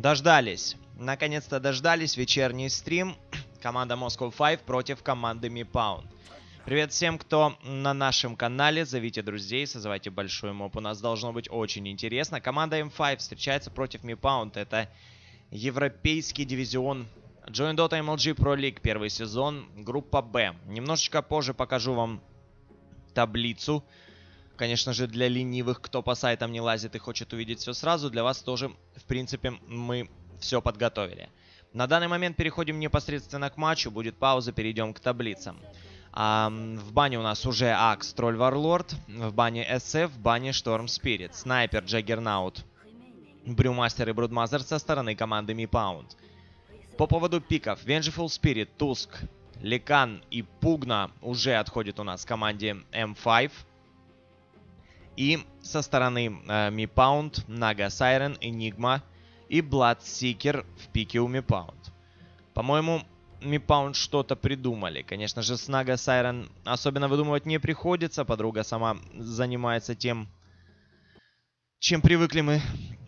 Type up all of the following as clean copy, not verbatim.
Дождались. Наконец-то дождались. Вечерний стрим. Команда Moscow 5 против команды MiPound. Привет всем, кто на нашем канале. Зовите друзей, созывайте большой моп. У нас должно быть очень интересно. Команда M5 встречается против MiPound. Это европейский дивизион Join Dota MLG Pro League. Первый сезон. Группа Б. Немножечко позже покажу вам таблицу. Конечно же, для ленивых, кто по сайтам не лазит и хочет увидеть все сразу, для вас тоже, в принципе, мы все подготовили. На данный момент переходим непосредственно к матчу. Будет пауза, перейдем к таблицам. В бане у нас уже Акс, Тролль, Варлорд. В бане SF, в бане Шторм Спирит. Снайпер, Джаггернаут, Брюмастер и Брудмазер со стороны команды MiPound. По поводу пиков. Vengeful Spirit, Туск, Лекан и Пугна уже отходят у нас к команде M5. И со стороны MiPound, Naga Siren, Enigma и Bloodseeker в пике у MiPound. По-моему, MiPound что-то придумали. Конечно же, с Naga Siren особенно выдумывать не приходится. Подруга сама занимается тем, чем привыкли мы...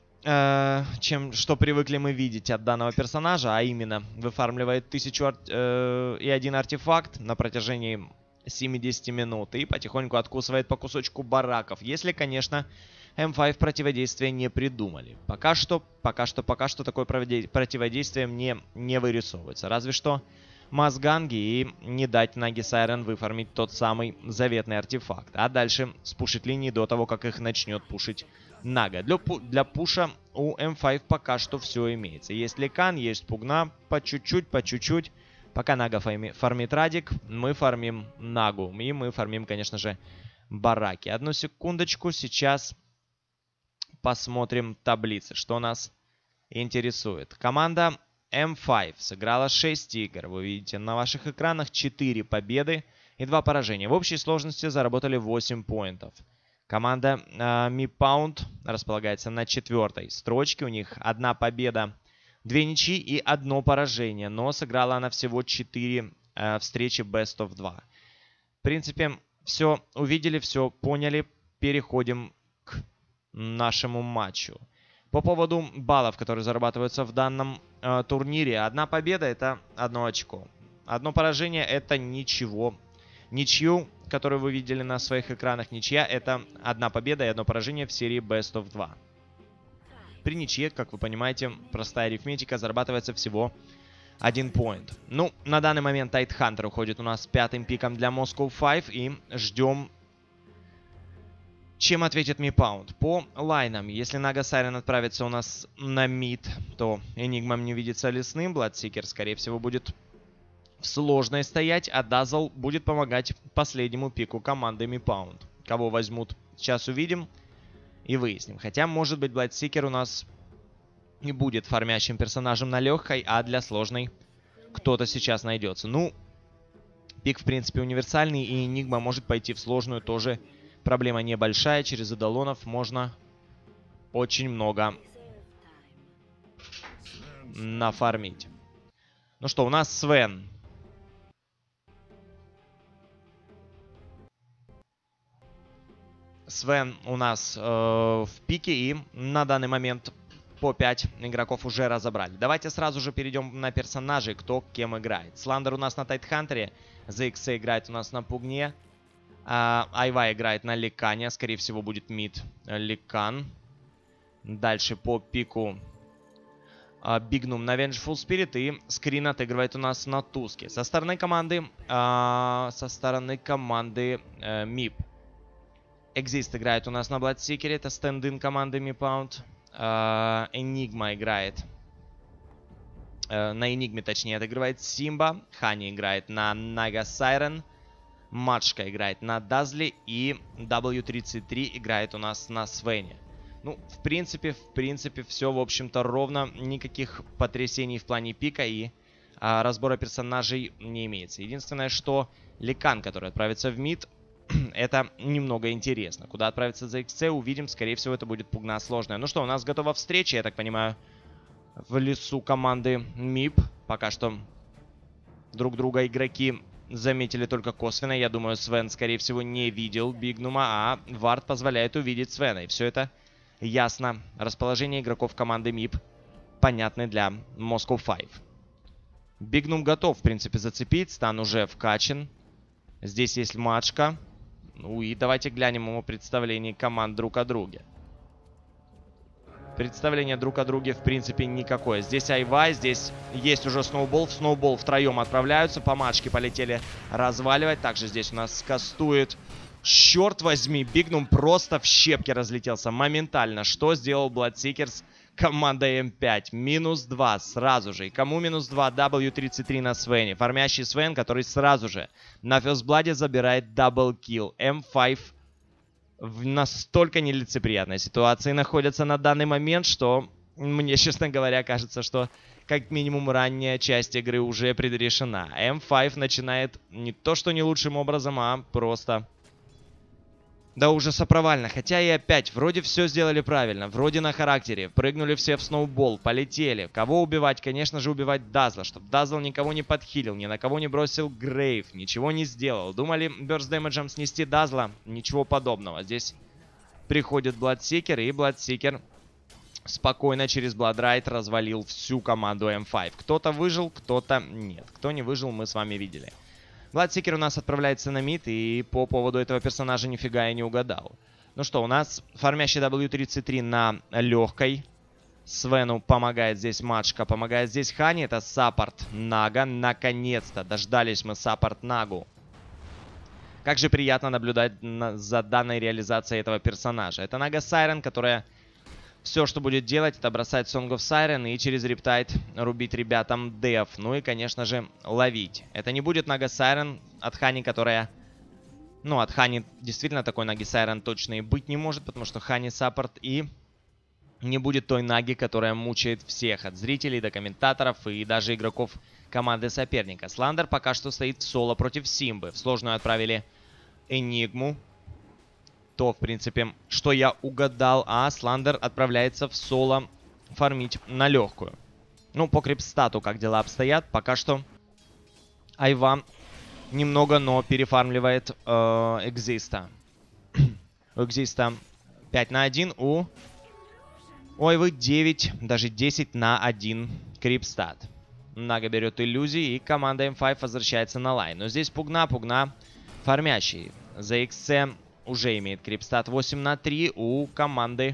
что привыкли мы видеть от данного персонажа, а именно выфармливает 1001 артефакт на протяжении 70 минут и потихоньку откусывает по кусочку бараков, если, конечно, M5 противодействие не придумали. Пока что такое противодействие мне не вырисовывается. Разве что мазганги и не дать Наги Сайрен выфармить тот самый заветный артефакт. А дальше спушить линии до того, как их начнет пушить Нага. Для пуша у M5 пока что все имеется. Есть Лекан, есть Пугна, по чуть-чуть. Пока Нага фармит Радик, мы фармим Нагу. И мы фармим, конечно же, бараки. Одну секундочку, сейчас посмотрим таблицы, что нас интересует. Команда M5 сыграла 6 игр. Вы видите на ваших экранах 4 победы и 2 поражения. В общей сложности заработали 8 поинтов. Команда MiPound располагается на 4-й строчке. У них 1 победа, 2 ничьи и 1 поражение. Но сыграла она всего 4 встречи Best of 2. В принципе, все увидели, все поняли. Переходим к нашему матчу. По поводу баллов, которые зарабатываются в данном турнире. 1 победа — это 1 очко. 1 поражение — это ничего. Ничью, которую вы видели на своих экранах, ничья — это 1 победа и 1 поражение в серии Best of 2. При ничье, как вы понимаете, простая арифметика, зарабатывается всего 1 поинт. Ну, на данный момент Тайтхантер уходит у нас с 5-м пиком для Moscow 5. И ждем, чем ответит MiPound. По лайнам, если Naga Siren отправится у нас на мид, то Enigma не видится лесным. Bloodseeker, скорее всего, будет в сложной стоять, а Dazzle будет помогать последнему пику команды MiPound. Кого возьмут, сейчас увидим и выясним. Хотя, может быть, Bloodseeker у нас и будет фармящим персонажем на легкой, а для сложной кто-то сейчас найдется. Ну, пик, в принципе, универсальный, и Enigma может пойти в сложную тоже. Проблема небольшая. Через эдалонов можно очень много нафармить. Ну что, у нас Свен. Свен у нас в пике, и на данный момент по 5 игроков уже разобрали. Давайте сразу же перейдем на персонажей, кто кем играет. Сландер у нас на Тайтхантере, ZXA играет у нас на Пугне, Айва играет на Лекане, скорее всего будет мид Лекан. Дальше по пику Бигнум на Vengeful Spirit, и Скрин отыгрывает у нас на Туске. Со стороны команды MIP. Exist играет у нас на Bloodseeker, это стенд-ин команды MiPound. Enigma играет. На Enigma, точнее, отыгрывает Симба. Хани играет на Naga Siren. Матшка играет на Дазли. И W33 играет у нас на Свене. Ну, в принципе, все, в общем-то, ровно. Никаких потрясений в плане пика и разбора персонажей не имеется. Единственное, что Лекан, который отправится в мид, это немного интересно. Куда отправиться ZXC, увидим. Скорее всего, это будет Пугна сложная. Ну что, у нас готова встреча, я так понимаю, в лесу команды MIP. Пока что друг друга игроки заметили только косвенно. Я думаю, Свен, скорее всего, не видел Бигнума, а Вард позволяет увидеть Свена. И все это ясно. Расположение игроков команды MIP понятны для Moscow 5. Бигнум готов, в принципе, зацепить. Стан уже вкачан. Здесь есть Мачка. Ну и давайте глянем ему представление команд друг о друге. Представление друг о друге, в принципе, никакое. Здесь Айва, здесь есть уже Сноубол. В Сноубол втроем отправляются. По Мачке полетели разваливать. Также здесь у нас кастует. Черт возьми, Бигнум просто в щепки разлетелся моментально. Что сделал Bloodseekers? Команда М5. -2 сразу же. И кому -2? W33 на Свене. Фармящий Свен, который сразу же на ферстбладе забирает даблкилл. М5 в настолько нелицеприятной ситуации находятся на данный момент, что мне, честно говоря, кажется, что как минимум ранняя часть игры уже предрешена. М5 начинает не то что не лучшим образом, а просто до ужаса провально. Хотя и опять, вроде все сделали правильно, вроде на характере. Прыгнули все в сноубол, полетели. Кого убивать? Конечно же, убивать Дазла, чтобы Дазл никого не подхилил, ни на кого не бросил Грейв, ничего не сделал. Думали бёрст дэмэджем снести Дазла? Ничего подобного. Здесь приходит Bloodseeker, и Bloodseeker спокойно через Bloodright развалил всю команду М5. Кто-то выжил, кто-то нет. Кто не выжил, мы с вами видели. Bloodseeker у нас отправляется на мид, и по поводу этого персонажа нифига я не угадал. Ну что, у нас фармящий W33 на легкой. Свену помогает здесь Мачка, помогает здесь Хани. Это саппорт Нага. Наконец-то дождались мы саппорт Нагу. Как же приятно наблюдать за данной реализацией этого персонажа. Это Нага Сайрен, которая все, что будет делать, это бросать Song of Siren и через Рептайд рубить ребятам деф. Ну и, конечно же, ловить. Это не будет Нага Сайрен от Хани, которая... Ну, от Хани действительно такой Наги Сайрен точно и быть не может, потому что Хани саппорт, и не будет той Наги, которая мучает всех, от зрителей до комментаторов и даже игроков команды соперника. Сландер пока что стоит в соло против Симбы. В сложную отправили Энигму. То, в принципе, что я угадал. А Сландер отправляется в соло фармить на легкую. Ну, по крипстату как дела обстоят. Пока что Айва немного, но перефармливает Экзиста. У Экзиста 5 на 1. У Айвы 9, даже 10 на 1 крипстат. Нага берет иллюзии, и команда М5 возвращается на лайн. Но здесь Пугна фармящий. ZXC уже имеет крипстат 8 на 3 у команды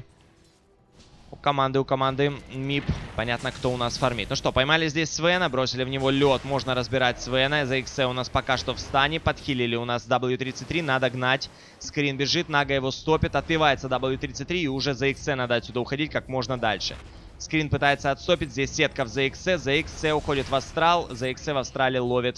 МИП. Понятно, кто у нас фармит. Ну что, поймали здесь Свена, бросили в него лед. Можно разбирать Свена. ZXC у нас пока что в стане. Подхилили у нас W33. Надо гнать. Скрин бежит. Нага его стопит. Отбивается W33. И уже ZXC надо отсюда уходить как можно дальше. Скрин пытается отстопить. Здесь сетка в ZXC. ZXC уходит в Астрал. ZXC в Астрале ловит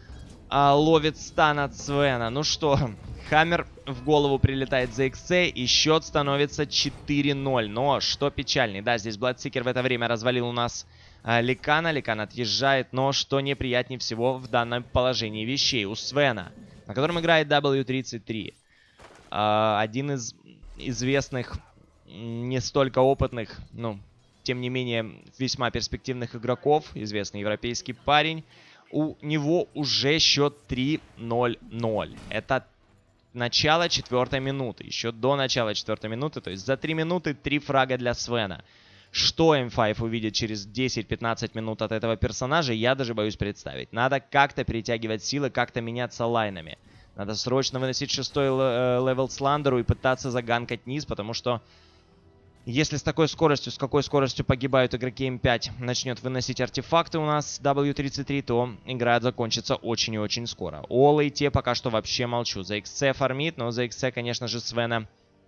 стан от Свена. Ну что, Хаммер в голову прилетает ZXC, и счет становится 4-0. Но что печальней, да, здесь Bloodseeker в это время развалил у нас Ликана. Ликан отъезжает, но что неприятнее всего в данном положении вещей. У Свена, на котором играет W33. Один из известных, не столько опытных, но тем не менее весьма перспективных игроков. Известный европейский парень. У него уже счет 3-0-0. Это начало 4-й минуты. Еще до начала 4-й минуты. То есть за 3 минуты 3 фрага для Свена. Что М5 увидит через 10-15 минут от этого персонажа, я даже боюсь представить. Надо как-то перетягивать силы, как-то меняться лайнами. Надо срочно выносить 6-й левел Сландеру и пытаться заганкать низ, потому что если с такой скоростью, с какой скоростью погибают игроки М5, начнет выносить артефакты у нас W33, то игра закончится очень и очень скоро. О лейте пока что вообще молчу. ZXC фармит, но ZXC, конечно же, Свена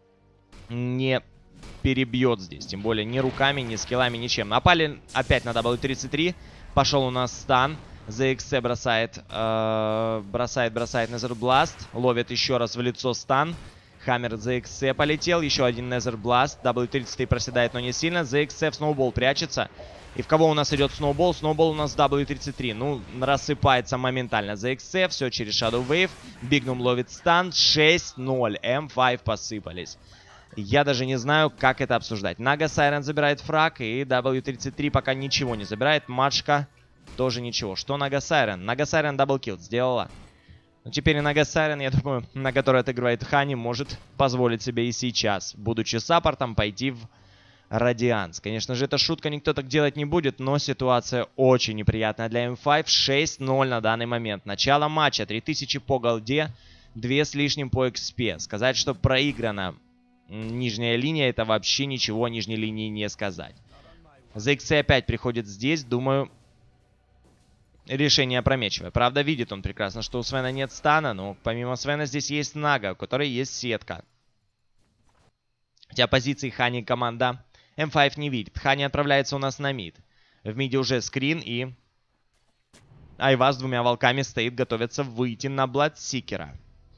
не перебьет здесь. Тем более ни руками, ни скиллами, ничем. Напали опять на W33. Пошел у нас стан. ZXC бросает Nether Blast. Ловит еще раз в лицо стан. Хаммер ZXC полетел. Еще один Nether Blast. W33 проседает, но не сильно. ZXC в сноубол прячется. И в кого у нас идет сноубол? Сноубол у нас W33. Ну, рассыпается моментально. ZXC. Все через Shadow Wave. Бигнум ловит стан. 6-0. М5 посыпались. Я даже не знаю, как это обсуждать. Нага Сайрен забирает фраг. И W33 пока ничего не забирает. Мачка тоже ничего. Что Нага Сайрен? Нага Сайрен даблкилл сделала. Но теперь и Нага Сайрен, я думаю, на которой отыгрывает Хани, может позволить себе и сейчас, будучи саппортом, пойти в Радианс. Конечно же, это шутка, никто так делать не будет, но ситуация очень неприятная для М5. 6-0 на данный момент. Начало матча. 3000 по голде, 2 с лишним по XP. Сказать, что проиграна нижняя линия, это вообще ничего о нижней линии не сказать. ZXC опять приходит здесь, думаю, решение опрометчивое. Правда, видит он прекрасно, что у Свена нет стана, но помимо Свена здесь есть Нага, у которой есть сетка. Хотя позиции Хани команда М5 не видит. Хани отправляется у нас на мид. В миде уже скрин и Айва с 2 волками стоит, готовится выйти на Бладсикера.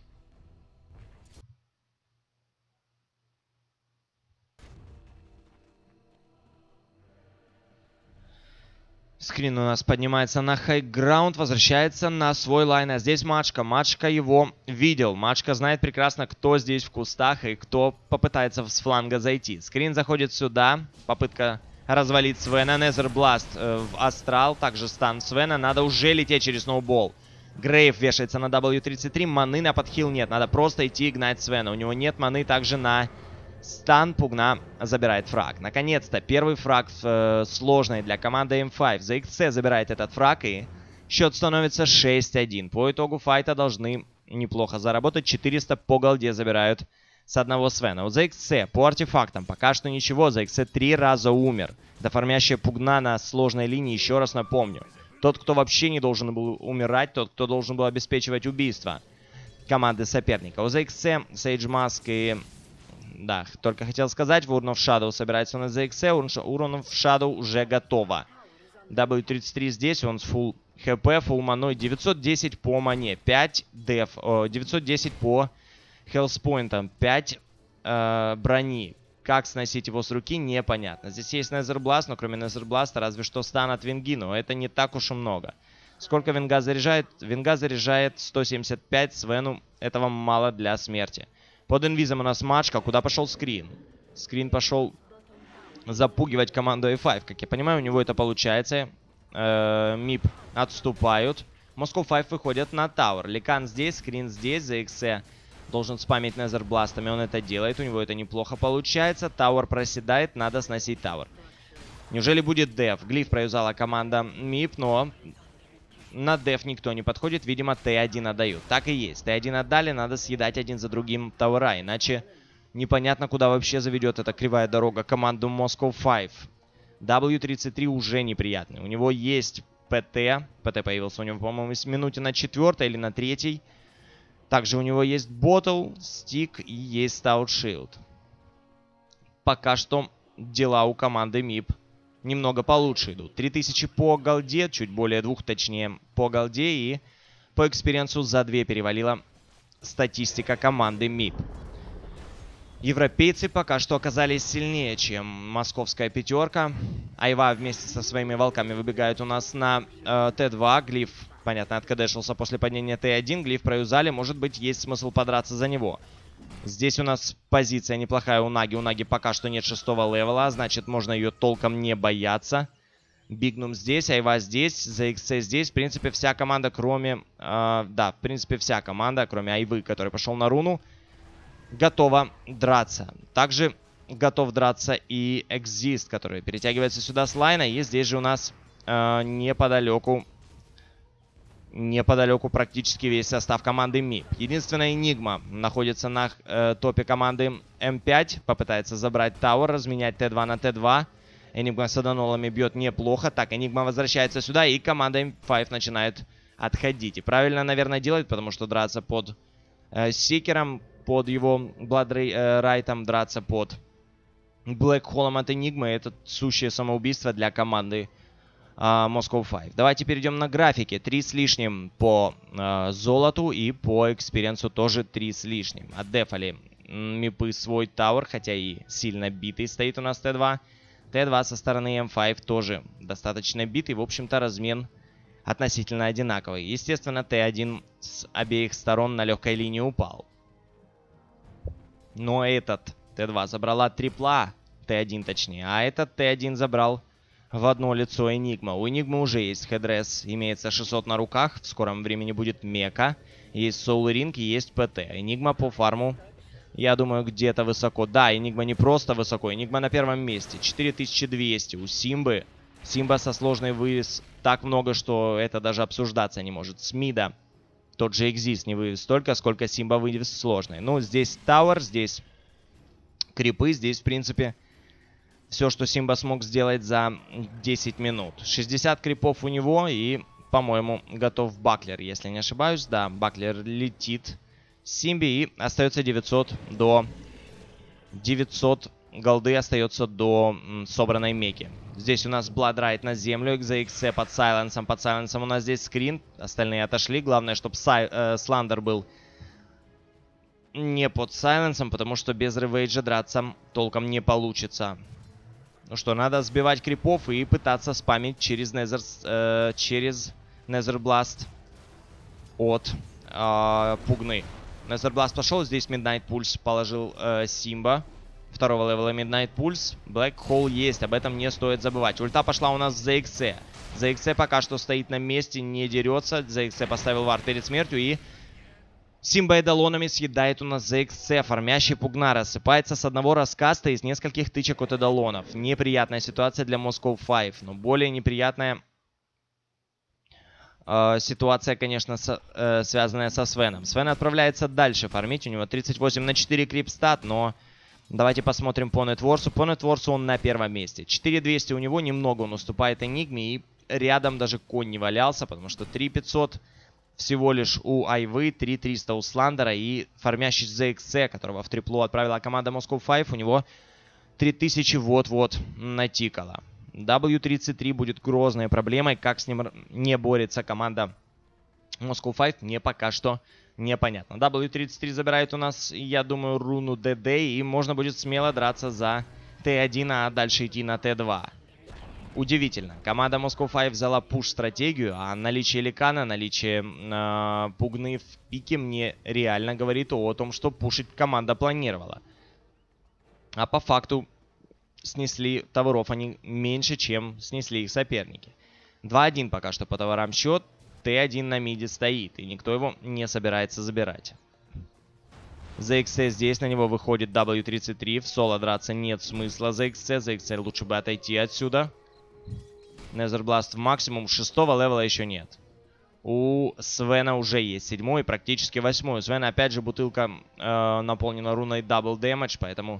Скрин у нас поднимается на хайграунд, возвращается на свой лайн. А здесь Мачка. Мачка его видел. Мачка знает прекрасно, кто здесь в кустах и кто попытается с фланга зайти. Скрин заходит сюда. Попытка развалить Свена. Незербласт в Астрал. Также стан Свена. Надо уже лететь через сноубол. Грейв вешается на W33. Маны на подхил нет. Надо просто идти и гнать Свена. У него нет маны также на... Стан. Пугна забирает фраг. Наконец-то первый фраг сложный для команды М5. ZXC забирает этот фраг и счет становится 6-1. По итогу файта должны неплохо заработать. 400 по голде забирают с одного Свена. У ZXC по артефактам пока что ничего. ZXC 3 раза умер. Дофармящая Пугна на сложной линии, еще раз напомню. Тот, кто вообще не должен был умирать, тот, кто должен был обеспечивать убийство команды соперника. У ZXC Sage Mask и... Да, только хотел сказать, Urn of Shadow собирается на ZXC, Urn of Shadow уже готова. W33 здесь, он с full HP, full маной, 910 по мане, 5 деф, 910 по хелспоинтам, 5 брони. Как сносить его с руки, непонятно. Здесь есть Незербласт, но кроме Незербласта разве что стан от Винги, но это не так уж и много. Сколько Винга заряжает? Винга заряжает 175, Свену этого мало для смерти. Под инвизом у нас Мачка. Куда пошел Скрин? Скрин пошел запугивать команду A5. Как я понимаю, у него это получается. МИП отступают. Moscow 5 выходят на Тауэр. Ликан здесь, Скрин здесь. ZXC должен спамить Незербластами. Он это делает. У него это неплохо получается. Тауэр проседает. Надо сносить Тауэр. Неужели будет деф? Глиф проюзала команда МИП, но... На деф никто не подходит, видимо, Т1 отдают. Так и есть. Т1 отдали, надо съедать один за другим тауэра, иначе непонятно, куда вообще заведет эта кривая дорога команду Moscow 5. W33 уже неприятный. У него есть ПТ. ПТ появился у него, по-моему, в минуте на 4 или на 3. Также у него есть Ботл, Стик и есть Stout Shield. Пока что дела у команды МИП немного получше идут. 3000 по голде, чуть более 2, точнее, по голде. И по экспириенсу за 2 перевалила статистика команды МИП. Европейцы пока что оказались сильнее, чем московская пятерка. Айва вместе со своими волками выбегают у нас на Т2. Глиф, понятно, откадешился после падения Т1. Глиф проюзали, может быть, есть смысл подраться за него. Здесь у нас позиция неплохая у Наги. У Наги пока что нет 6-го левела, значит, можно ее толком не бояться. Бигнум здесь, Айва здесь, ZXC здесь. В принципе, вся команда, кроме... да, в принципе, вся команда, кроме Айвы, который пошел на руну, готова драться. Также готов драться и Exist, который перетягивается сюда с лайна. И здесь же у нас неподалеку практически весь состав команды МИП. Единственная Энигма находится на топе команды М5. Попытается забрать Тауэр, разменять Т2 на Т2. Энигма с адонолами бьет неплохо. Так, Энигма возвращается сюда, и команда М5 начинает отходить. И правильно, наверное, делает, потому что драться под Секером, под его Бладрайтом, драться под Блэкхоллом от Энигмы — это сущее самоубийство для команды Moscow 5. Давайте перейдем на графики. 3 с лишним по золоту и по экспириенсу тоже 3 с лишним. Отдефали мипы свой тауэр, хотя и сильно битый стоит у нас Т2. Т2 со стороны М5 тоже достаточно битый. В общем-то, размен относительно одинаковый. Естественно, Т1 с обеих сторон на легкой линии упал. Но этот Т2 забрала трипла, Т1 точнее, а этот Т1 забрал в одно лицо Энигма. У Энигмы уже есть хедресс, имеется 600 на руках, в скором времени будет Мека, есть Soul Ring и есть ПТ. Энигма по фарму Я думаю, где-то высоко. Да, Энигма не просто высоко. Энигма на первом месте. 4200 у Симбы. Симба со сложной вывез так много, что это даже обсуждаться не может. С мида тот же Exist не вывез столько, сколько Симба вывез сложный. Ну, здесь Тауэр, здесь крипы, здесь, в принципе, все, что Симба смог сделать за 10 минут. 60 крипов у него и, по-моему, готов Баклер, если не ошибаюсь. Да, Баклер летит Симби и остается 900 до... 900 голды остается до собранной меки. Здесь у нас Bloodride на землю, XXC под сайленсом. Под сайленсом у нас здесь скрин. Остальные отошли. Главное, чтобы Сландер был не под сайленсом, потому что без ревейджа драться толком не получится. Ну что, надо сбивать крипов и пытаться спамить через Nether Blast от Пугны. Nether Blast пошел, здесь Midnight Pulse положил Симба. Второго левела Midnight Pulse. Black Hole есть, об этом не стоит забывать. Ульта пошла у нас в ZXC. ZXC пока что стоит на месте, не дерется. ZXC поставил вард перед смертью и Симба эдалонами съедает у нас ZXC. Фармящий Пугна рассыпается с одного раскаста из нескольких тычек от эдалонов. Неприятная ситуация для Moscow 5, но более неприятная ситуация, конечно, связанная со Свеном. Свен отправляется дальше фармить. У него 38 на 4 крипстат, но давайте посмотрим по нетворсу. По нетворсу он на первом месте. 4200 у него, немного он уступает Энигме. И рядом даже конь не валялся, потому что 3500 всего лишь у Айвы, 3300 у Сландера. И фармящий ZXC, которого в триплу отправила команда Moscow 5, у него 3000 вот-вот натикало. W33 будет грозной проблемой. Как с ним не борется команда Moscow 5, мне пока что непонятно. W33 забирает у нас, я думаю, руну ДД, и можно будет смело драться за Т1, а дальше идти на Т2. Удивительно. Команда Moscow 5 взяла пуш-стратегию, а наличие Ликана, наличие Пугны в пике мне реально говорит о том, что пушить команда планировала. А по факту снесли товаров они меньше, чем снесли их соперники. 2-1 пока что по товарам счет. Т1 на миде стоит, и никто его не собирается забирать. ZXC здесь, на него выходит W33. В соло драться нет смысла ZXC. ZXC лучше бы отойти отсюда. Nether Blast в максимум. 6-го левела еще нет. У Свена уже есть 7-й, практически 8-й. У Свена опять же бутылка наполнена руной Double Damage, поэтому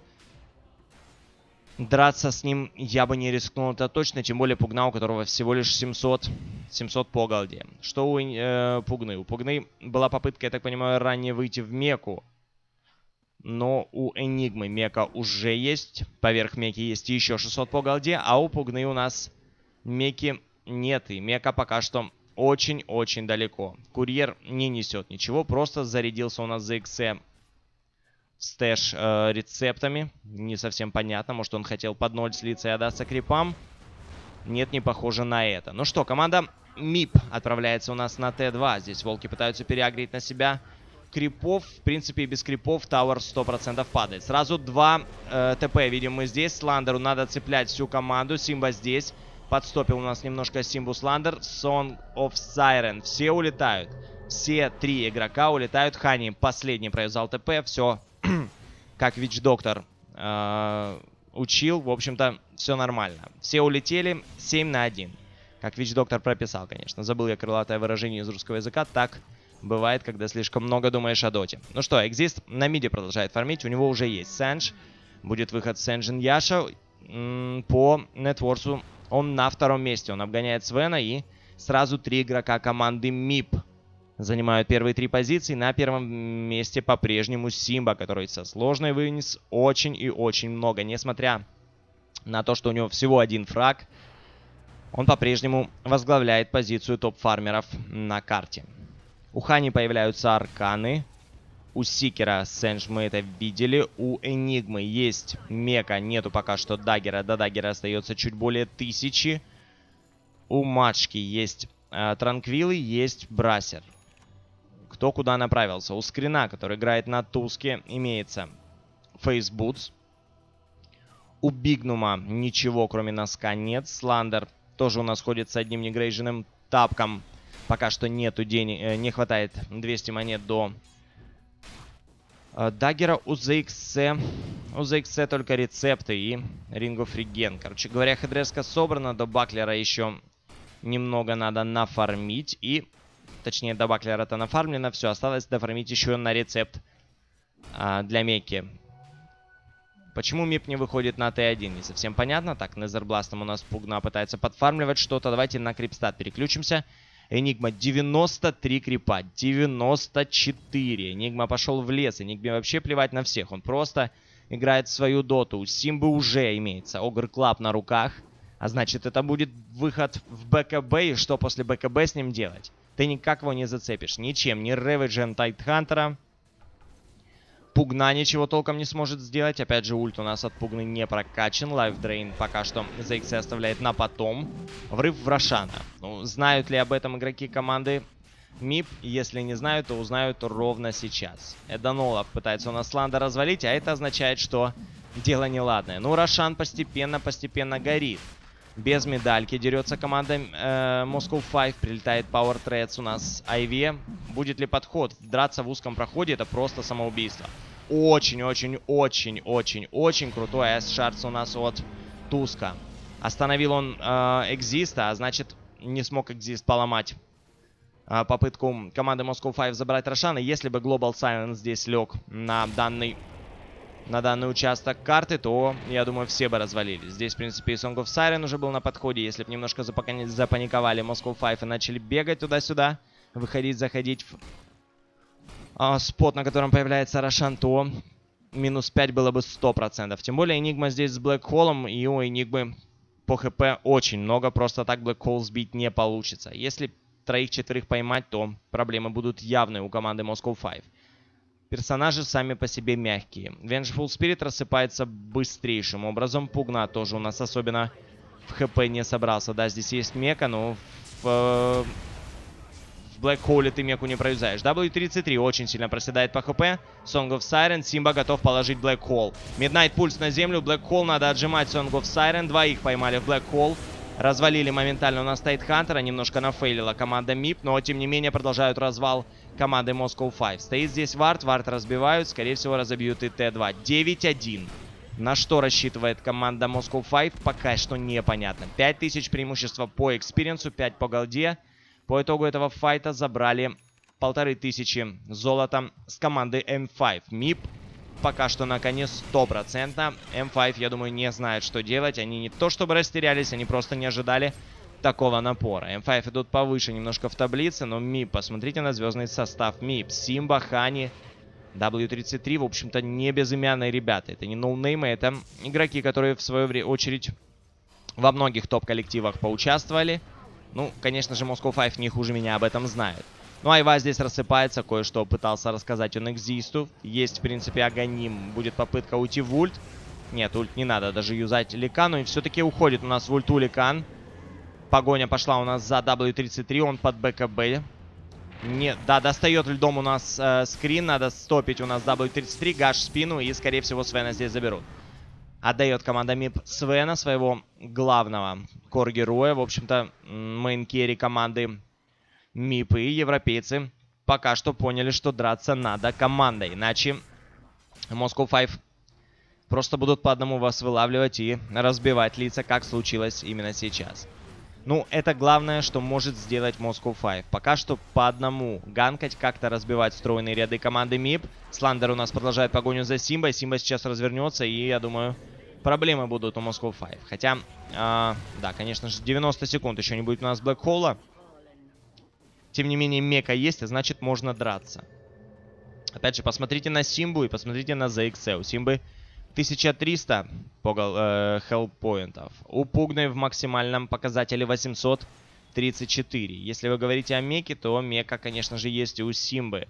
драться с ним я бы не рискнул, это точно. Тем более Пугна, у которого всего лишь 700 по голде. Что у Пугны? У Пугны была попытка, я так понимаю, ранее выйти в меку. Но у Энигмы мека уже есть. Поверх меки есть еще 600 по голде. А у Пугны у нас меки нет. И мека пока что очень-очень далеко. Курьер не несет ничего. Просто зарядился у нас за XC стэш рецептами. Не совсем понятно. Может, он хотел под 0 слиться и отдаться крипам. Нет, не похоже на это. Ну что, команда МИП отправляется у нас на Т2. Здесь волки пытаются переагрить на себя крипов. В принципе, без крипов Тауэр 100% падает. Сразу 2 ТП видим мы здесь. Сландеру надо цеплять всю команду. Симба здесь. Подстопил у нас немножко Симбу Сландер. Song of Siren. Все улетают. Все 3 игрока улетают. Хани последний провязал ТП. Все как Вич-доктор учил. В общем-то, все нормально. Все улетели 7 на 1. Как Вич-доктор прописал, конечно. Забыл я крылатое выражение из русского языка. Так бывает, когда слишком много думаешь о доте. Ну что, Exist на миде продолжает фармить. У него уже есть Сэндж. Будет выход Сэнджин Яша. По нетворсу он на втором месте. Он обгоняет Свена. И сразу 3 игрока команды МИП занимают первые 3 позиции. На первом месте по-прежнему Симба, который со сложной вынес очень и очень много. Несмотря на то, что у него всего 1 фраг, он по-прежнему возглавляет позицию топ-фармеров на карте. У Хани появляются арканы. У Сикера Сэндж мы это видели. У Энигмы есть мека. Нету пока что даггера. До даггера остается чуть более 1000. У Мачки есть Транквилы, есть Брасер. Кто куда направился? У Скрина, который играет на Туске, имеется Фейсбутс. У Бигнума ничего, кроме носка, нет. Сландер тоже у нас ходит с одним негрейженным тапком. Пока что нету денег, не хватает 200 монет до Даггера у ZXC. У ZXC только рецепты и Ring of Regen. Короче говоря, хедреска собрана. До Баклера еще немного надо нафармить. И, точнее, до Баклера-то нафармлено. Все, осталось дофармить еще на рецепт для Мекки. Почему Мип не выходит на Т1? Не совсем понятно. Так, Незербластом у нас Пугна пытается подфармливать что-то. Давайте на крипстат переключимся. Энигма 93 крипа, 94. Энигма пошел в лес. Энигме вообще плевать на всех. Он просто играет в свою доту. У Симбы уже имеется Огр Клаб на руках. А значит, это будет выход в БКБ. И что после БКБ с ним делать? Ты никак его не зацепишь. Ничем. Ни Рэвиджем Тайтхантера. Пугна ничего толком не сможет сделать. Опять же, ульт у нас от Пугны не прокачан. Лайфдрейн пока что ZXC оставляет на потом. Врыв в Рошана. Ну, знают ли об этом игроки команды МИП? Если не знают, то узнают ровно сейчас. Эданола пытается у нас Ланда развалить, а это означает, что дело неладное. Ну, Рошан постепенно горит. Без медальки дерется команда Moscow 5. Прилетает Power Threads у нас Айве. Будет ли подход? Драться в узком проходе — это просто самоубийство. Очень крутой Айс-шардс у нас от Туска. Остановил он Экзиста, а значит, не смог Экзист поломать попытку команды Moscow 5 забрать Рошана. Если бы Global Silence здесь лег на данный участок карты, то, я думаю, все бы развалились. Здесь, в принципе, и Song of Siren уже был на подходе. Если бы немножко запаниковали Moscow 5 и начали бегать туда-сюда, выходить, заходить в спот, на котором появляется Рошан, то минус 5 было бы 100%. Тем более Энигма здесь с Black Hole, и у Энигмы по ХП очень много. Просто так Black Hole сбить не получится. Если 3-4 поймать, то проблемы будут явные у команды Moscow 5. Персонажи сами по себе мягкие. Vengeful Spirit рассыпается быстрейшим образом. Пугна тоже у нас особенно в ХП не собрался. Да, здесь есть мека, но в Black Hole ты меку не провязаешь. W33 очень сильно проседает по ХП. Song of Siren. Симба готов положить Black Hole. Midnight Pulse на землю. Black Hole надо отжимать Song of Siren. Двоих поймали в Black Hole. Развалили моментально у нас Тайтхантера. Немножко нафейлила команда МИП, но тем не менее продолжают развал команды Moscow 5. Стоит здесь Вард. Вард разбивают. Скорее всего, разобьют и Т2. 9-1. На что рассчитывает команда Moscow 5, пока что непонятно. 5000 преимущества по экспириенсу, 5 по голде. По итогу этого файта забрали 1500 золота с команды M5. МИП пока что на коне 100%. M5, я думаю, не знает, что делать. Они не то чтобы растерялись, они просто не ожидали такого напора. M5 идут повыше немножко в таблице, но МИП, посмотрите на звездный состав МИП. Симба, Хани, W33, в общем-то, не безымянные ребята. Это не ноунеймы, это игроки, которые в свою очередь во многих топ-коллективах поучаствовали. Ну, конечно же, Moscow 5 не хуже меня об этом знает. Ну, Айва здесь рассыпается, кое-что пытался рассказать он Экзисту. Есть, в принципе, Аганим. Будет попытка уйти в ульт. Нет, ульт не надо даже юзать Ликану. И все-таки уходит у нас в ульту Ликан. Погоня пошла у нас за W33, он под БКБ. Нет, да, достает льдом у нас скрин, надо стопить у нас W33, гаш в спину, и, скорее всего, Свена здесь заберут. Отдает команда МИП Свена, своего главного кор-героя. В общем-то, мейн-керри команды МИП и европейцы пока что поняли, что драться надо командой. Иначе Moscow 5 просто будут по одному вас вылавливать и разбивать лица, как случилось именно сейчас. Ну, это главное, что может сделать Moscow 5. Пока что по одному ганкать, как-то разбивать стройные ряды команды МИП. Сландер у нас продолжает погоню за Симбой. Симба сейчас развернется, и, я думаю, проблемы будут у Moscow 5. Хотя, да, конечно же, 90 секунд еще не будет у нас Блэкхола. Тем не менее, мека есть, а значит, можно драться. Опять же, посмотрите на Симбу и посмотрите на ZXC. У Симбы 1300 хеллпоинтов. У Пугны в максимальном показателе 834. Если вы говорите о меке, то мека, конечно же, есть и у Симбы.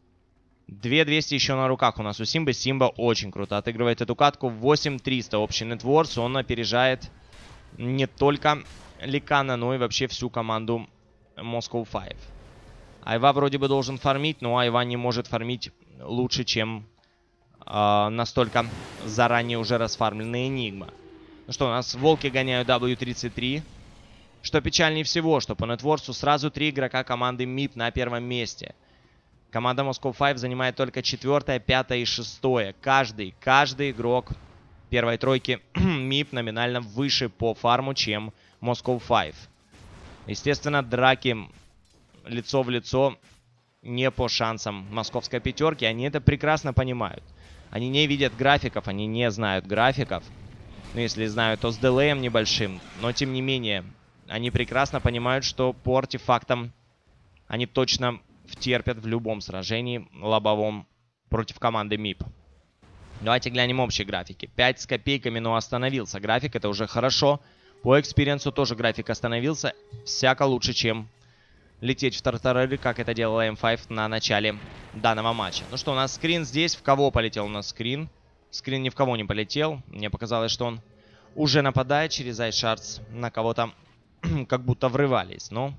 2200 еще на руках у нас у Симбы. Симба очень круто отыгрывает эту катку. 8300 общий нетворс. Он опережает не только Ликана, но и вообще всю команду Moscow 5. Айва вроде бы должен фармить, но Айва не может фармить лучше, чем настолько заранее уже расфармленная Энигма. Ну что, у нас волки гоняют W33. Что печальнее всего, что по нетворсу сразу 3 игрока команды МИП на первом месте. Команда Moscow Five занимает только 4, 5 и 6. Каждый игрок первой тройки МИП номинально выше по фарму, чем Moscow Five. Естественно, драки лицо в лицо не по шансам московской пятерки. Они это прекрасно понимают. Они не видят графиков, они не знают графиков. Ну, если знают, то с дилеем небольшим. Но, тем не менее, они прекрасно понимают, что по артефактам они точно втерпят в любом сражении лобовом против команды МИП. Давайте глянем общие графики. 5 с копейками, но остановился график. Это уже хорошо. По экспириенсу тоже график остановился. Всяко лучше, чем лететь в тартарары, как это делала М5 на начале данного матча. Ну что, у нас скрин здесь. В кого полетел у нас скрин? Скрин ни в кого не полетел. Мне показалось, что он уже нападает через iShards. На кого-то как будто врывались. Но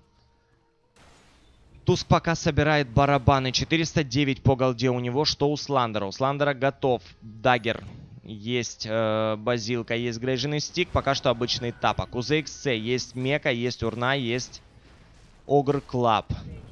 Туск пока собирает барабаны. 409 по голде у него. Что у Сландера? У Сландера готов даггер. Есть базилка, есть грейженный стик. Пока что обычный тапок. У ZXC есть мека, есть урна, есть Огр Клаб.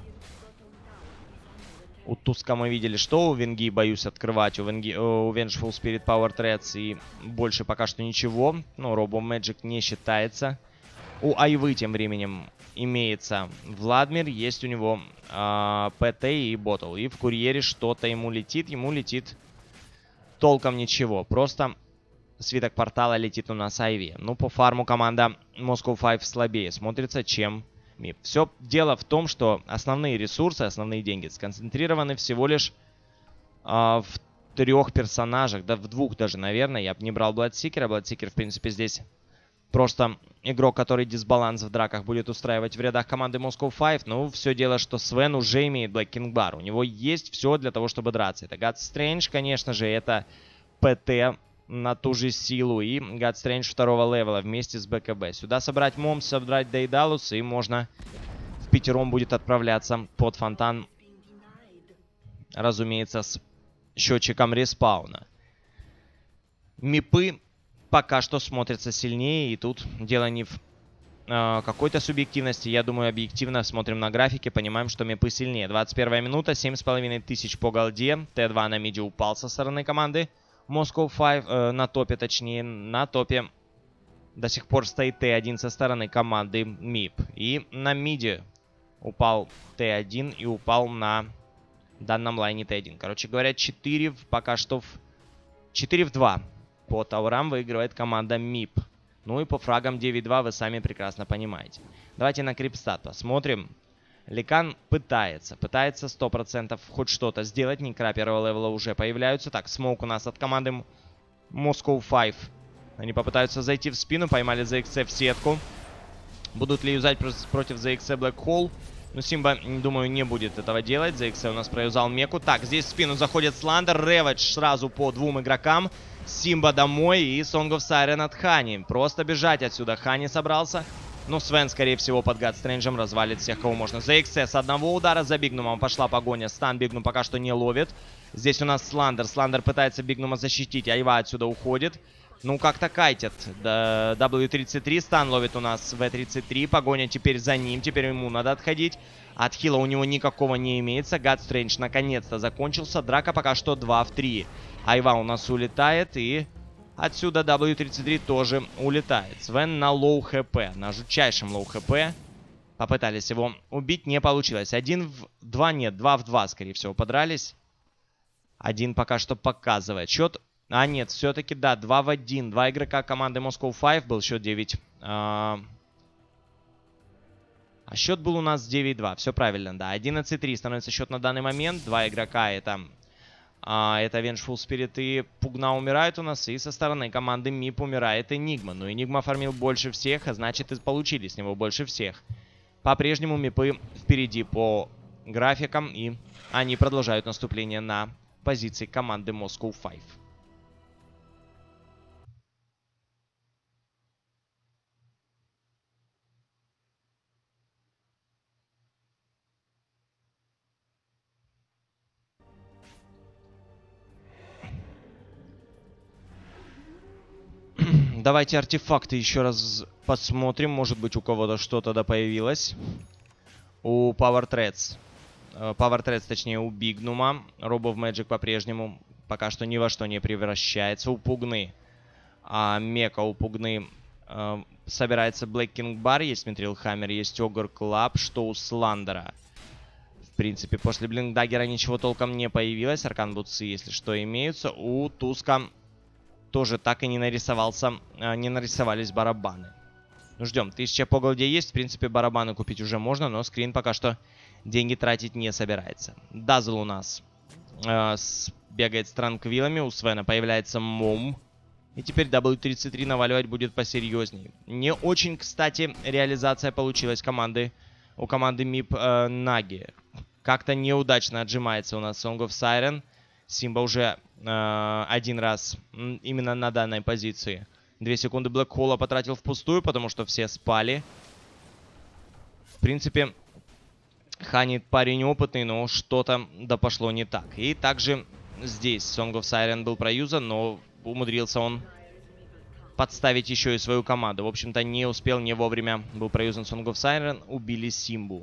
У Туска мы видели, что у Венги, боюсь открывать. У Vengeful Spirit Power Threads и больше пока что ничего. Ну, Робо Magic не считается. У Айвы тем временем имеется Владмир. Есть у него ПТ и Ботл. И в Курьере что-то ему летит. Ему летит толком ничего. Просто свиток портала летит у нас Айви. Ну, по фарму команда Moscow Five слабее смотрится, чем МИП. Все дело в том, что основные ресурсы, основные деньги сконцентрированы всего лишь в 3 персонажах. Да в 2 даже, наверное. Я бы не брал Бладсикера. Бладсикер, в принципе, здесь просто игрок, который дисбаланс в драках будет устраивать в рядах команды Moscow Five. Ну, все дело, что Свен уже имеет Black King Bar. У него есть все для того, чтобы драться. Это God Strange, конечно же, это ПТ на ту же силу. И God Strange 2-го левела вместе с БКБ. Сюда собрать Момс, собрать Дейдалус, и можно в пятером будет отправляться под фонтан. Разумеется, с счетчиком респауна. Мипы пока что смотрятся сильнее. И тут дело не в какой-то субъективности. Я думаю, объективно смотрим на графики, понимаем, что мипы сильнее. 21 минута, 7500 по голде. Т2 на миде упал со стороны команды Moscow Five, на топе точнее. На топе до сих пор стоит Т1 со стороны команды МИП. И на миде упал Т1 и упал на данном лайне Т1. Короче говоря, 4 пока что 4 в 2 по таурам выигрывает команда МИП. Ну и по фрагам 9-2 вы сами прекрасно понимаете. Давайте на Крипстат посмотрим. Ликан пытается 100% хоть что-то сделать. Некра первого левела уже появляются. Так, смоук у нас от команды Moscow Five. Они попытаются зайти в спину. Поймали ZXC в сетку. Будут ли юзать против ZXC Black Hole? Но Симба, думаю, не будет этого делать. ZXC у нас проюзал меку. Так, здесь в спину заходит Сландер. Реведж сразу по 2 игрокам. Симба домой и Song of Siren от Хани. Просто бежать отсюда. Хани собрался. Ну, Свен, скорее всего, под God Strange'ем развалит всех, кого можно. ZXC с одного удара за Бигнумом пошла погоня. Стан Бигнум пока что не ловит. Здесь у нас Сландер. Сландер пытается Бигнума защитить. Айва отсюда уходит. Ну, как-то кайтят. W33 стан ловит у нас V33. Погоня теперь за ним. Теперь ему надо отходить. От хила у него никакого не имеется. God Strange наконец-то закончился. Драка пока что 2 в 3. Айва у нас улетает. И отсюда W33 тоже улетает. Свен на лоу хп. На жутчайшем лоу хп. Попытались его убить. Не получилось. 1 в 2 нет. 2 в 2, скорее всего, подрались. Один пока что показывает. Счет... А, нет, все-таки, да, 2 в 1. 2 игрока команды Moscow Five. Был счет 9. А счет был у нас 9-2. Все правильно, да. 11-3 становится счет на данный момент. 2 игрока это Vengeful Spirit и Пугна умирает у нас. И со стороны команды МИП умирает Энигма. Но Энигма оформил больше всех, а значит и получили с него больше всех. По-прежнему МИПы впереди по графикам. И они продолжают наступление на позиции команды Moscow Five. Давайте артефакты еще раз посмотрим. Может быть, у кого-то что-то да появилось. У Power Threads Power Threads, точнее, у Бигнума. Robo Magic по-прежнему пока что ни во что не превращается. У Пугны. Мека у Пугны. Собирается Black King Bar, есть Mithril Hammer, есть Ogre Club. Что у Сландера? В принципе, после Блинкдаггера ничего толком не появилось. Аркан Бутсы, если что, имеются. У Туска тоже так и не нарисовались барабаны. Ну, ждем. 1000 по голде есть. В принципе, барабаны купить уже можно, но скрин пока что деньги тратить не собирается. Дазл у нас бегает с транквилами. У Свена появляется Мом. И теперь W33 наваливать будет посерьезнее. Не очень, кстати, реализация получилась у команды МИП Наги. Как-то неудачно отжимается у нас Song of Siren. Симба уже один раз именно на данной позиции. 2 секунды Блэк Холла потратил впустую, потому что все спали. В принципе, Хани парень опытный, но что-то да пошло не так. И также здесь Song of Siren был проюзан, но умудрился он подставить еще и свою команду. В общем-то, не успел, не вовремя был проюзан Song of Siren. Убили Симбу.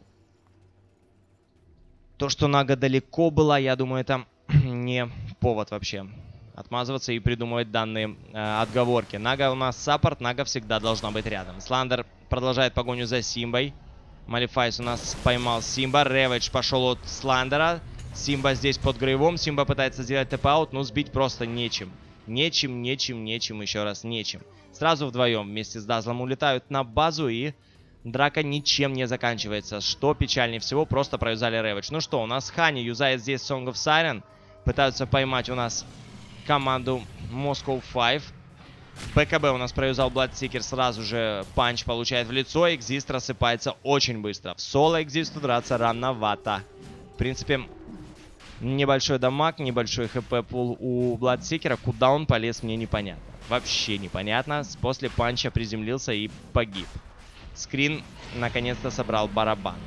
То, что Нага далеко была, я думаю, это не повод вообще отмазываться и придумывать данные отговорки. Нага у нас саппорт, Нага всегда должна быть рядом. Сландер продолжает погоню за Симбой. Малифайс у нас поймал Симба. Рэвидж пошел от Сландера. Симба здесь под грейвом. Симба пытается сделать тэп-аут, но сбить просто нечем. Нечем, еще раз нечем. Сразу вдвоем вместе с Дазлом улетают на базу, и драка ничем не заканчивается. Что печальнее всего, просто проюзали Рэвидж. Ну что, у нас Хани юзает здесь Song of Siren. Пытаются поймать у нас команду Moscow 5. БКБ у нас проюзал Bloodseeker, сразу же панч получает в лицо. Экзист рассыпается очень быстро. В соло Экзисту драться рановато. В принципе, небольшой дамаг, небольшой хп пул у Bloodseeker. Куда он полез, мне непонятно. Вообще непонятно. После панча приземлился и погиб. Скрин наконец-то собрал барабан.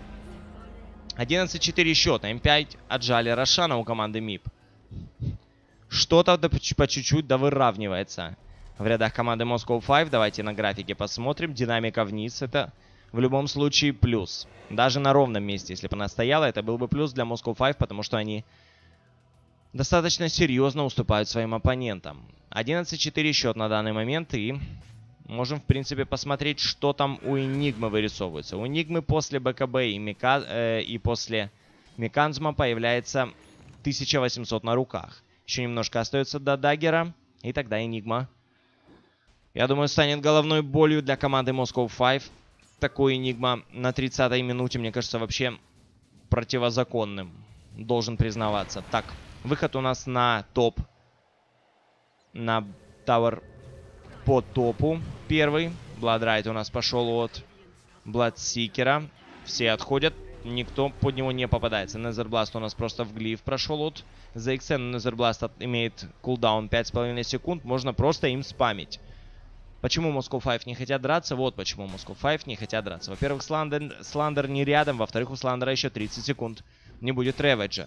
11-4 счет. М5 отжали Рошана у команды МИП. Что-то по чуть-чуть да выравнивается в рядах команды Moscow 5. Давайте на графике посмотрим. Динамика вниз. Это в любом случае плюс. Даже на ровном месте, если бы она стояла, это был бы плюс для Moscow 5, потому что они достаточно серьезно уступают своим оппонентам. 11-4 счет на данный момент, и можем, в принципе, посмотреть, что там у Энигмы вырисовывается. У Энигмы после БКБ и после Меканзма появляется 1800 на руках. Еще немножко остается до даггера, и тогда Энигма, я думаю, станет головной болью для команды Moscow 5. Такой Энигма на 30-й минуте, мне кажется, вообще противозаконным. Должен признаваться. Так, выход у нас на топ. На Тауэр по топу первый. Бладрайт у нас пошел от Бладсикера. Все отходят. Никто под него не попадается. Незербласт у нас просто в глиф прошел от ZXN. Незербласт имеет кулдаун 5,5 секунд. Можно просто им спамить. Почему Moscow 5 не хотят драться? Вот почему Moscow 5 не хотят драться. Во-первых, Сландер не рядом. Во-вторых, у Сландера еще 30 секунд не будет Рэвиджа.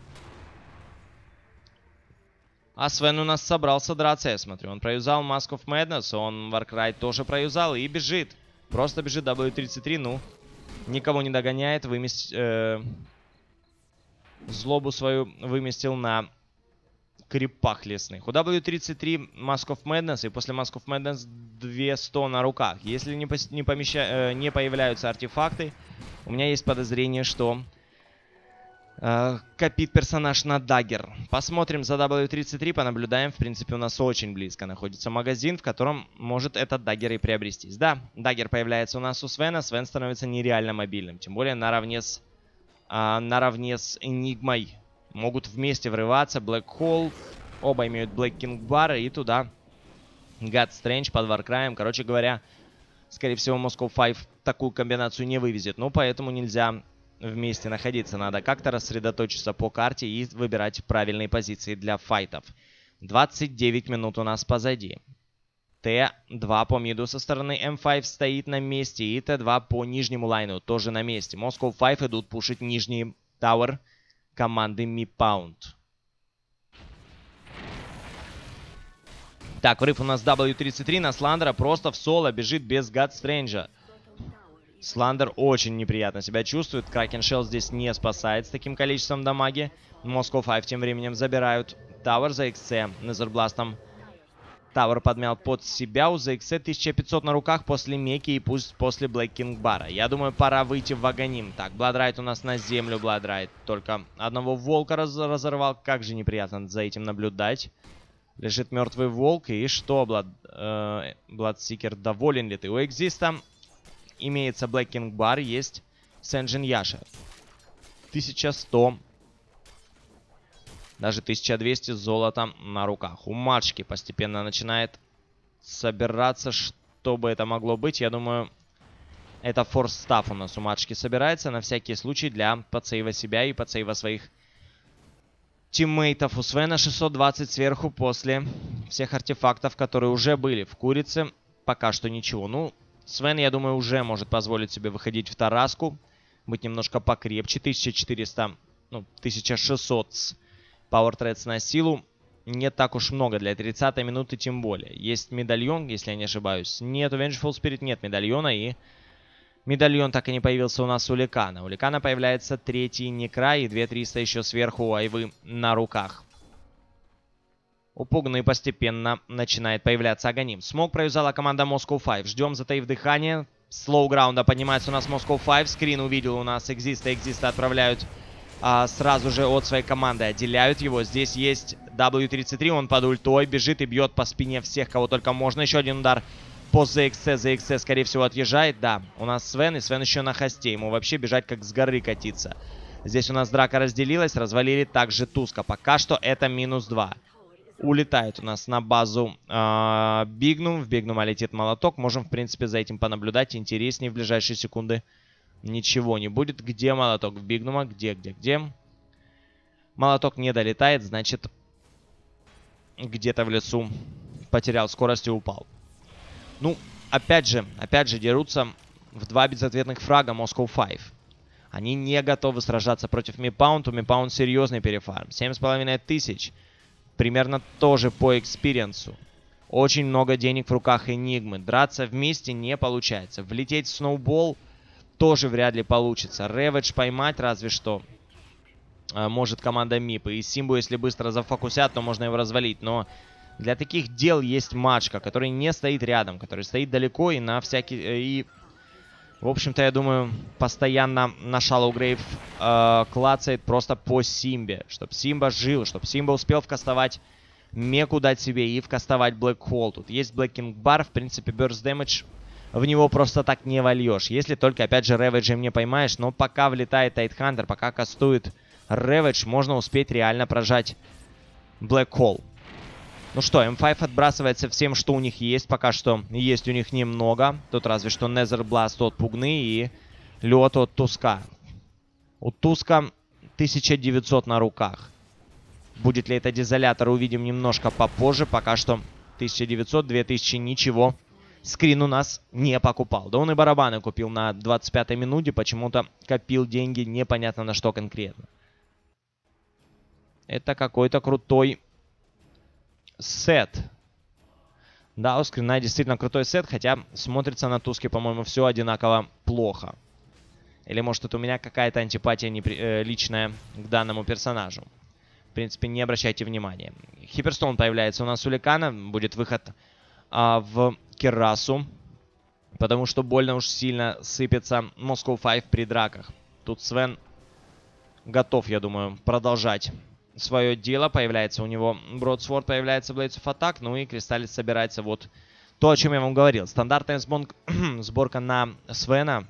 А Свен у нас собрался драться, я смотрю. Он проюзал Mask of Madness, он Warcry тоже проюзал и бежит. Просто бежит W33, ну, никого не догоняет. Злобу свою выместил на крипах лесных. У W33 Mask of Madness, и после Mask of Madness 200 на руках. Если не появляются артефакты, у меня есть подозрение, что копит персонаж на даггер. Посмотрим за W33, понаблюдаем. В принципе, у нас очень близко находится магазин, в котором может этот даггер и приобрестись. Да, даггер появляется у нас у Свена. Свен становится нереально мобильным. Тем более наравне с Энигмой. Могут вместе врываться. Black Hole. Оба имеют Black King Bar. И туда God Strange под Warcry. Короче говоря, скорее всего, Moscow 5 такую комбинацию не вывезет. Ну, поэтому нельзя вместе находиться. Надо как-то рассредоточиться по карте и выбирать правильные позиции для файтов. 29 минут у нас позади. Т2 по миду со стороны М5 стоит на месте. И Т2 по нижнему лайну тоже на месте. Moscow 5 идут пушить нижний тауэр команды MiPound. Так, врыв у нас W33 на Сландера. Просто в соло бежит без God Strange. Сландер очень неприятно себя чувствует. Кракен Шелл здесь не спасает с таким количеством дамаги. Moscow 5 тем временем забирают Тавер за XC. Незербластом Тавер подмял под себя. У ZXC 1500 на руках после Меки и пусть после Блэк Кинг Бара. Я думаю, пора выйти в Аганим. Так, Бладрайт у нас на землю. Бладрайт только одного волка разорвал. Как же неприятно за этим наблюдать. Лежит мертвый волк. И что, Бладсикер, доволен ли ты? У Экзиста имеется Блэк Кинг Бар, есть Сенджин Яша. 1100. Даже 1200 золота на руках. У Мачки постепенно начинает собираться. Что бы это могло быть? Я думаю, это форс-стафф у нас у Мачки собирается. На всякий случай для подсейва себя и подсейва своих тиммейтов. У Свена 620 сверху после всех артефактов, которые уже были в Курице. Пока что ничего. Ну, Свен, я думаю, уже может позволить себе выходить в Тараску. Быть немножко покрепче. 1400, ну, 1600 с Power Threads на силу. Не так уж много для 30-й минуты, тем более. Есть медальон, если я не ошибаюсь. Нет, у Vengeful Spirit нет медальона. И медальон так и не появился у нас у Ликана. У Ликана появляется третий Некра и 2300 еще сверху у Айвы на руках. У Пугны постепенно начинает появляться Аганим. Смог провязала команда Moscow 5. Ждем, затаив дыхание. Слоу граунда поднимается у нас Moscow 5. Скрин увидел у нас Экзиста. Экзиста отправляют сразу же от своей команды. Отделяют его. Здесь есть W33. Он под ультой бежит и бьет по спине всех, кого только можно. Еще один удар по ZXC. ZXC, скорее всего, отъезжает. Да, у нас Свен. И Свен еще на хосте. Ему вообще бежать как с горы катиться. Здесь у нас драка разделилась. Развалили также Туска. Пока что это -2. Улетает у нас на базу Бигнум. В Бигнума летит молоток. Можем, в принципе, за этим понаблюдать. Интереснее в ближайшие секунды ничего не будет. Где молоток в Бигнума? Где? Молоток не долетает, значит, где-то в лесу потерял скорость и упал. Ну, опять же дерутся в 2 безответных фрага Moscow 5. Они не готовы сражаться против Мипаунд. У Мипаунд серьезный перефарм. 7500. Примерно тоже по экспириенсу. Очень много денег в руках Энигмы. Драться вместе не получается. Влететь в сноубол тоже вряд ли получится. Рэвидж поймать разве что может команда Мипа. И Симбу, если быстро зафокусят, то можно его развалить. Но для таких дел есть Мачка, который не стоит рядом, который стоит далеко и на всякий... И, в общем-то, я думаю, постоянно на Shallow Grave клацает просто по Симбе. Чтобы Симба жил, чтобы Симба успел вкастовать Меку дать себе и вкастовать Black Hole. Тут есть Black King Bar, в принципе, Burst Damage в него просто так не вольешь. Если только, опять же, Рэвиджем не поймаешь. Но пока влетает Тайтхантер, пока кастует Рэвидж, можно успеть реально прожать Black Hole. Ну что, М5 отбрасывается всем, что у них есть. Пока что есть у них немного. Тут разве что Nether Blast от Пугны и лед от Туска. У Туска 1900 на руках. Будет ли это дизолятор, увидим немножко попозже. Пока что 1900, 2000, ничего. Скрин у нас не покупал. Да он и барабаны купил на 25-й минуте. Почему-то копил деньги непонятно на что конкретно. Это какой-то крутой сет. Да, у Скрина действительно крутой сет, хотя смотрится на Туске, по-моему, все одинаково плохо. Или может это у меня какая-то антипатия личная к данному персонажу. В принципе, не обращайте внимания. Хиперстоун появляется у нас у Ликана. Будет выход в Керасу. Потому что больно уж сильно сыпется Moscow 5 при драках. Тут Свен готов, я думаю, продолжать свое дело. Появляется у него Broadsword, появляется Blades of Attack. Ну и Кристаллис собирается вот то, о чем я вам говорил. Стандартная сборка на Свена.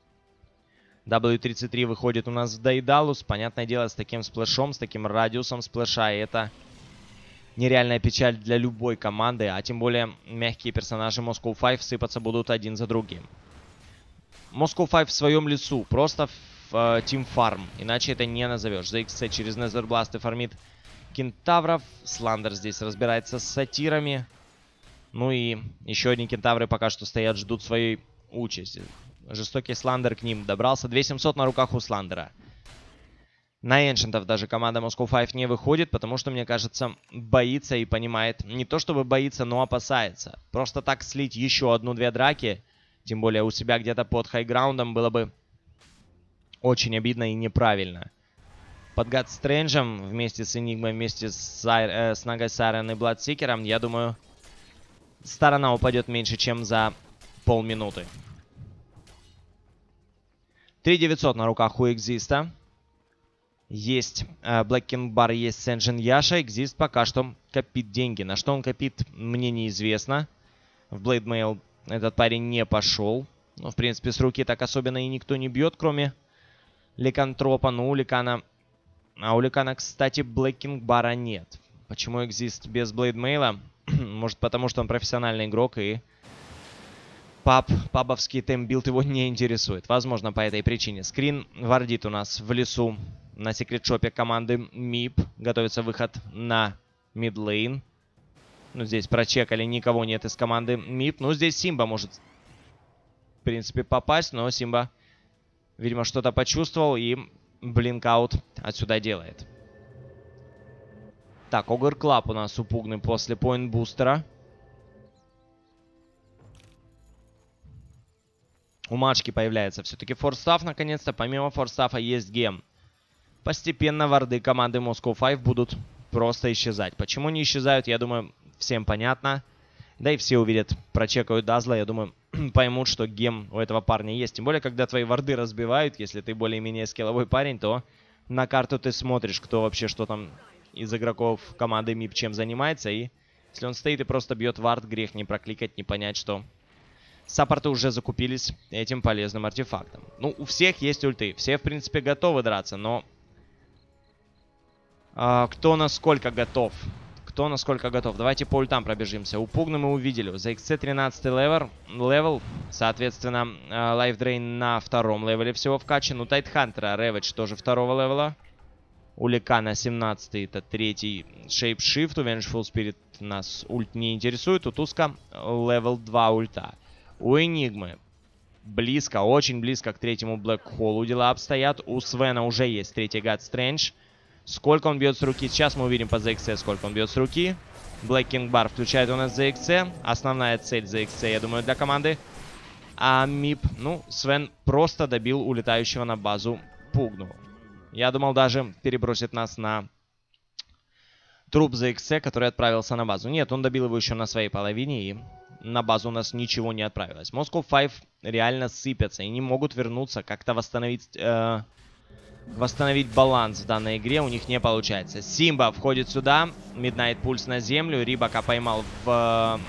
W33 выходит у нас в Дейдалус. Понятное дело, с таким сплэшом, с таким радиусом сплэша. И это нереальная печаль для любой команды. А тем более мягкие персонажи Moscow 5 сыпаться будут один за другим. Moscow 5 в своем лесу. Просто Team Farm. Иначе это не назовешь. ZXC через Nether Blast фармит кентавров. Сландер здесь разбирается с сатирами. Ну и еще одни кентавры пока что стоят, ждут своей участи. Жестокий Сландер к ним добрался. 2700 на руках у Сландера. На эншентов даже команда Moscow 5 не выходит, потому что, мне кажется, боится и понимает. Не то чтобы боится, но опасается. Просто так слить еще одну-две драки Тем более у себя где-то под хайграундом было бы очень обидно и неправильно. Под God Strange'ом вместе с Enigma, вместе с Naga Siren и Bloodseeker'ом, я думаю, сторона упадет меньше, чем за полминуты. 3900 на руках у Экзиста. Есть Black King Bar, есть Сенджин Яша. Экзист пока что копит деньги. На что он копит, мне неизвестно. В Blade Mail этот парень не пошел. Ну, в принципе, с руки так особенно и никто не бьет, кроме Ликантропа. Ну, у Ликана... А у Ликана, кстати, Black King Bar нет. Почему Экзист без Blade Mail? Может, потому что он профессиональный игрок и пабовский тембилд его не интересует. Возможно, по этой причине. Скрин вардит у нас в лесу на секрет-шопе команды МИП. Готовится выход на мидлейн. Ну, здесь прочекали, никого нет из команды МИП. Ну, здесь Симба может, в принципе, попасть, но Симба, видимо, что-то почувствовал и блинкаут отсюда делает. Так, Огр Клаб у нас упугнут после поинт-бустера. У Мачки появляется все-таки форстаф, наконец-то. Помимо форстафа есть гем. Постепенно варды команды Moscow 5 будут просто исчезать. Почему не исчезают, я думаю, всем понятно. Да и все увидят, прочекают Дазла, я думаю, поймут, что гем у этого парня есть. Тем более, когда твои варды разбивают, если ты более-менее скилловой парень, то на карту ты смотришь, кто вообще, что там из игроков команды МИП чем занимается. И если он стоит и просто бьет вард, грех не прокликать, не понять, что саппорты уже закупились этим полезным артефактом. Ну, у всех есть ульты. Все, в принципе, готовы драться, но... кто насколько готов? Кто насколько готов? Давайте по ультам пробежимся. Упугну мы увидели. За XC 13 левел. Соответственно, лайфдрейн на втором левеле всего вкачан. У Тайтхантера Рэвидж тоже второго левела. У Ликана 17 это третий шейпшифт. У Vengeful Spirit нас ульт не интересует. У Туска левел 2 ульта. У Энигмы близко, очень близко к третьему Black Hole дела обстоят. У Свена уже есть третий God Strange. Сколько он бьет с руки? Сейчас мы увидим по ZXC, сколько он бьет с руки. Black King Bar включает у нас ZXC. Основная цель ZXC, я думаю, для команды. А МИП, ну, Свен просто добил улетающего на базу Пугну. Я думал, даже перебросит нас на труп ZXC, который отправился на базу. Нет, он добил его еще на своей половине, и на базу у нас ничего не отправилось. Moscow 5 реально сыпятся и не могут вернуться, как-то восстановить баланс в данной игре у них не получается. Симба входит сюда. Midnight Pulse на землю. Рибака поймал в...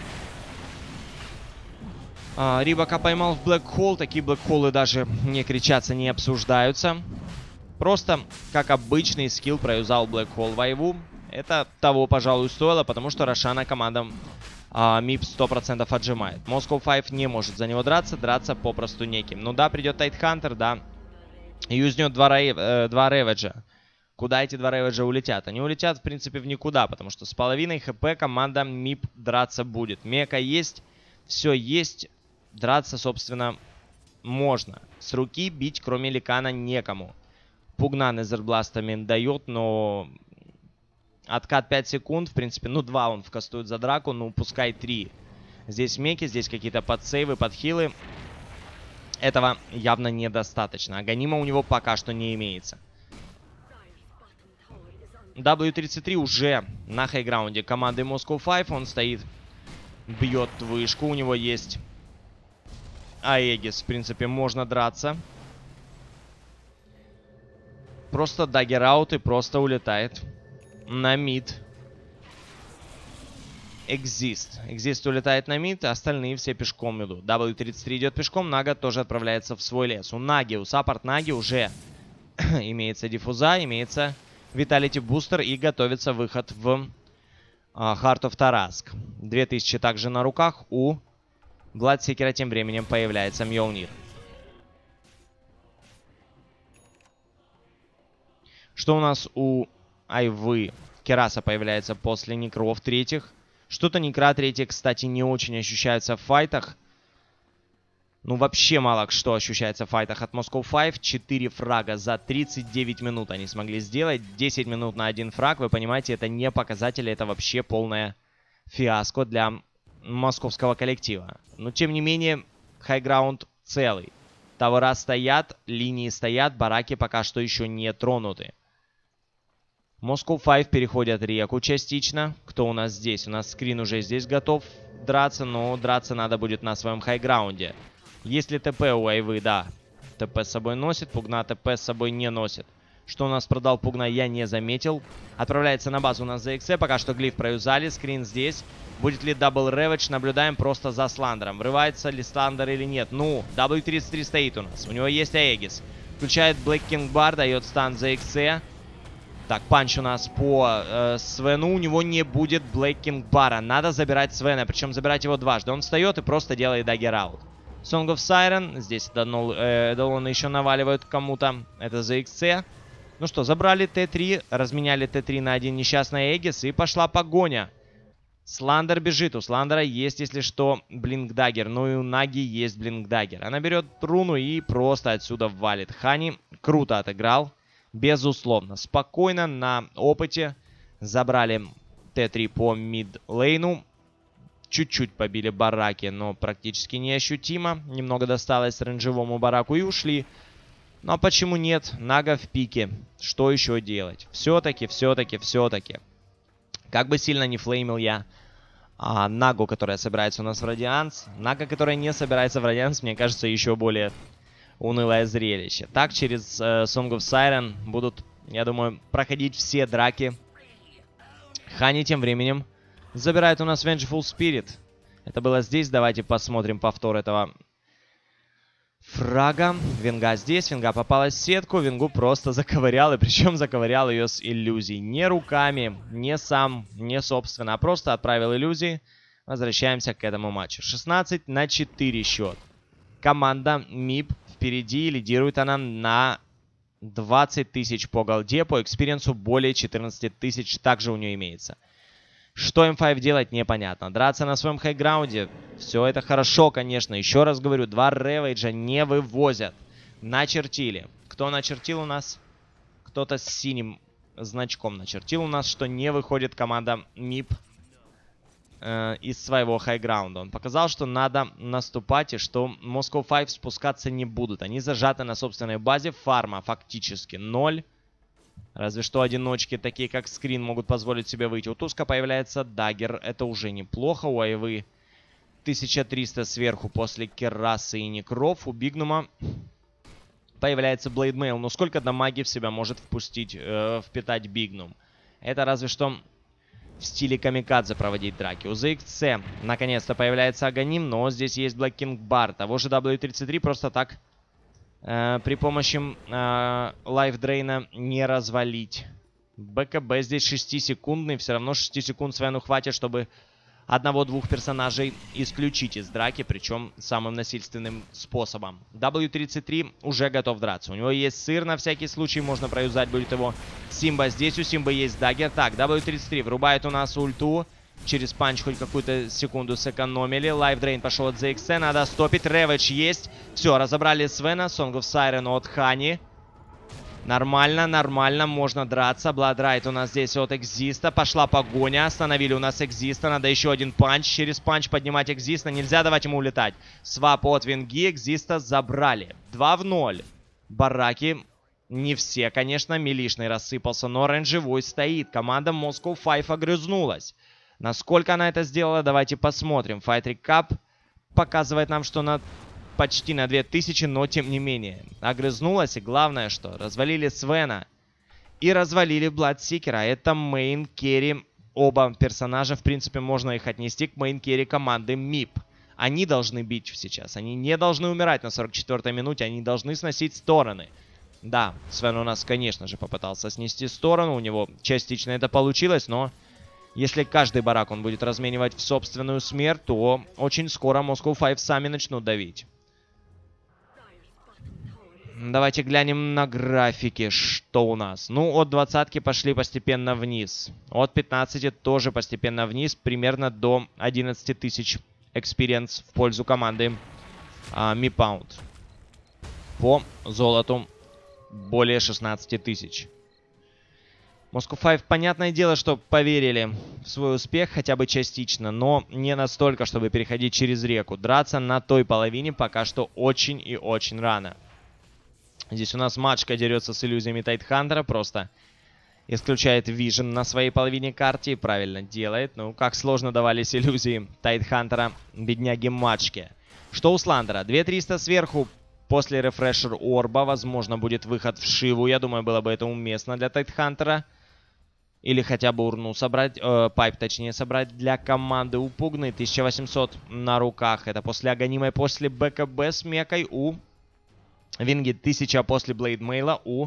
Black Hole. Такие Black Hole даже не кричатся, не обсуждаются. Просто, как обычный скилл, проюзал Black Hole вайву. Это того, пожалуй, стоило, потому что Рошана команда МИП 100% отжимает. Moscow 5 не может за него драться попросту неким. Ну да, придет Тайтхантер, да. Юзнет два Рэвиджа. Куда эти два Рэвиджа улетят? Они улетят, в принципе, в никуда, потому что с половиной хп команда МИП драться будет. Мека есть, все есть. Драться, собственно, можно. С руки бить, кроме Ликана, некому. Пугна незербластами дает, но... Откат 5 секунд, в принципе, ну 2 он вкастует за драку, ну пускай 3. Здесь меки, здесь какие-то подсейвы, подхилы. Этого явно недостаточно. Аганима у него пока что не имеется. W33 уже на хайграунде команды Moscow 5. Он стоит, бьет вышку. У него есть Аегис. В принципе, можно драться. Просто даггер-аут и просто улетает на мид. Экзист улетает на мид, а остальные все пешком идут. W33 идет пешком, Нага тоже отправляется в свой лес. У Наги, у саппорт Наги уже имеется диффуза, имеется Vitality Booster и готовится выход в Heart of Tarask. 2000 также на руках. У Bloodseeker тем временем появляется Mjolnir. Что у нас у Айвы? Кераса появляется после Некров третьих. Что-то Некра третьи, кстати, не очень ощущаются в файтах. Ну, вообще мало что ощущается в файтах от Moscow 5. 4 фрага за 39 минут они смогли сделать. 10 минут на один фраг. Вы понимаете, это не показатели, это вообще полное фиаско для московского коллектива. Но, тем не менее, хайграунд целый. Товара стоят, линии стоят, бараки пока что еще не тронуты. Moscow 5 переходят реку частично. Кто у нас здесь? У нас скрин уже здесь готов драться, но драться надо будет на своем хайграунде. Есть ли ТП у Айвы? Да. ТП с собой носит, Пугна ТП с собой не носит. Что у нас продал Пугна, я не заметил. Отправляется на базу у нас ZXC. Пока что глиф проюзали, скрин здесь. Будет ли дабл рэвидж? Наблюдаем просто за Сландером. Врывается ли Сландер или нет? Ну, W33 стоит у нас. У него есть Аегис. Включает Black King Bar, дает стан ZXC. Так, панч у нас по Свену. У него не будет Black King Bar. Надо забирать Свена, причем забирать его дважды. Он встает и просто делает даггер аут. Song of Siren. Здесь Эдолоны еще наваливают кому-то. Это ZXC. Ну что, забрали Т3, разменяли Т3 на один несчастный Эгис, и пошла погоня. Сландер бежит, у Сландера есть, если что, Блинк-даггер, ну и у Наги есть Блинк-даггер. Она берет руну и просто отсюда валит. Хани круто отыграл, безусловно. Спокойно, на опыте забрали Т3 по мид-лейну. Чуть-чуть побили бараки, но практически неощутимо. Немного досталось рейнджевому бараку и ушли. Ну а почему нет? Нага в пике. Что еще делать? Все-таки. Как бы сильно не флеймил я Нагу, которая собирается у нас в Радианс. Нага, которая не собирается в Радианс, мне кажется, еще более унылое зрелище. Так, через Song of Siren будут, я думаю, проходить все драки. Хани тем временем забирает у нас Vengeful Spirit. Это было здесь. Давайте посмотрим повтор этого фрага. Венга здесь. Венга попалась в сетку. Венгу просто заковырял. И причем заковырял ее с иллюзий. Не руками, не сам, не собственно. А просто отправил иллюзии. Возвращаемся к этому матчу. 16-4 счет. Команда МИП впереди. Лидирует она на 20 тысяч по голде. По экспириенсу более 14 тысяч также у нее имеется. Что М5 делать, непонятно. Драться на своем хайграунде, все это хорошо, конечно. Еще раз говорю, 2 ревейджа не вывозят. Начертили. Кто начертил у нас? Кто-то с синим значком начертил у нас, что не выходит команда МИП из своего хайграунда. Он показал, что надо наступать и что Moscow 5 спускаться не будут. Они зажаты на собственной базе. Фарма фактически 0. Разве что одиночки, такие как Скрин, могут позволить себе выйти. У Туска появляется даггер. Это уже неплохо. У Айвы 1300 сверху после Керасы и Некров. У Бигнума появляется Блейдмейл. Но сколько дамаги в себя может впитать Бигнум? Это разве что в стиле камикадзе проводить драки. У ZXC наконец-то появляется Аганим, но здесь есть Black King Bar. Того же W33 просто так при помощи лайфдрейна не развалить. БКБ здесь 6-секундный. Все равно 6 секунд Свену хватит, чтобы одного-двух персонажей исключить из драки. Причем самым насильственным способом. W33 уже готов драться. У него есть сыр на всякий случай. Можно проюзать будет его. Симба здесь. У Симбы есть даггер. Так, W33 врубает у нас ульту. Через панч хоть какую-то секунду сэкономили. Лайфдрейн пошел от ZXC. Надо стопить. Рэвидж есть. Все, разобрали Свена. Song of Siren от Хани. Нормально, нормально. Можно драться. Бладрайт у нас здесь от Экзиста. Пошла погоня. Остановили у нас Экзиста. Надо еще один панч. Через панч поднимать Экзиста. Нельзя давать ему улетать. Свап от Венги. Экзиста забрали. 2-0. Бараки. Не все, конечно. Милишный рассыпался. Но рейнджевой стоит. Команда Moscow 5 огрызнулась. Насколько она это сделала, давайте посмотрим. Fight Recap показывает нам, что почти на 2000, но тем не менее. Огрызнулась, и главное, что развалили Свена и развалили Бладсикера. Это мейн-керри. Оба персонажа, в принципе, можно их отнести к мейн-керри команды МИП. Они должны бить сейчас. Они не должны умирать на 44-й минуте. Они должны сносить стороны. Да, Свен у нас, конечно же, попытался снести сторону. У него частично это получилось, но если каждый барак он будет разменивать в собственную смерть, то очень скоро Moscow 5 сами начнут давить. Давайте глянем на графики, что у нас. Ну, от 20-ки пошли постепенно вниз. От 15 тоже постепенно вниз. Примерно до 11 тысяч экспириенс в пользу команды Мипаунд. По золоту более 16 тысяч. Moscow Five, понятное дело, что поверили в свой успех хотя бы частично, но не настолько, чтобы переходить через реку. Драться на той половине пока что очень и очень рано. Здесь у нас Мачка дерется с иллюзиями Тайтхантера, просто исключает Вижен на своей половине карты и правильно делает. Ну, как сложно давались иллюзии Тайтхантера бедняги Мачке. Что у Сландера? 2300 сверху. После рефрешер Орба, возможно, будет выход в Шиву. Я думаю, было бы это уместно для Тайтхантера. Или хотя бы урну собрать, пайп точнее собрать для команды. У Пугны 1800 на руках. Это после Аганима и после БКБ с Мекой. У Винги 1000 после Блейдмейла. У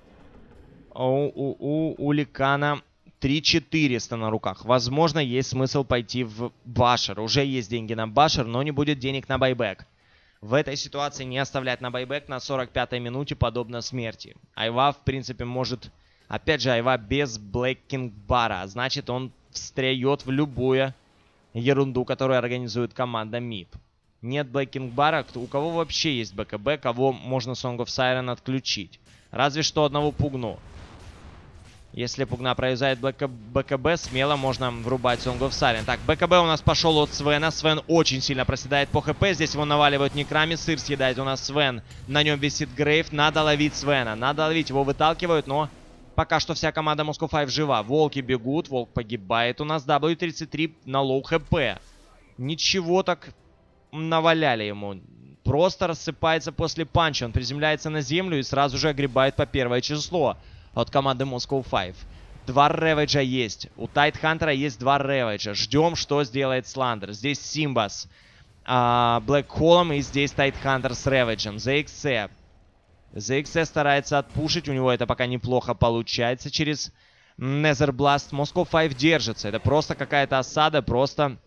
Ликана 3400 на руках. Возможно, есть смысл пойти в Башер. Уже есть деньги на Башер, но не будет денег на байбек. В этой ситуации не оставлять на байбек на 45-й минуте подобно смерти. Айва, в принципе, может... Опять же, Айва без Блэккинг-бара. Значит, он встряет в любую ерунду, которую организует команда МИП. Нет Блэккинг-бара. У кого вообще есть БКБ, кого можно Song of Siren отключить? Разве что одного Пугну. Если Пугна проюзает БКБ, смело можно врубать Song of Siren. Так, БКБ у нас пошел от Свена. Свен очень сильно проседает по ХП. Здесь его наваливают некрами. Сыр съедает у нас Свен. На нем висит Грейв. Надо ловить Свена. Надо ловить. Его выталкивают, но... Пока что вся команда Moscow Five жива. Волки бегут. Волк погибает. У нас W33 на лоу хп. Ничего так наваляли ему. Просто рассыпается после панча. Он приземляется на землю и сразу же огребает по первое число от команды Moscow Five. 2 реведжа есть. У Тайтхантера есть 2 реведжа. Ждем, что сделает Сландер. Здесь Симба с Блэкхоллом и здесь Тайтхантер с реведжем. ZXC. ZXC старается отпушить. У него это пока неплохо получается через Netherblast. Moscow Five держится. Это просто какая-то осада. Просто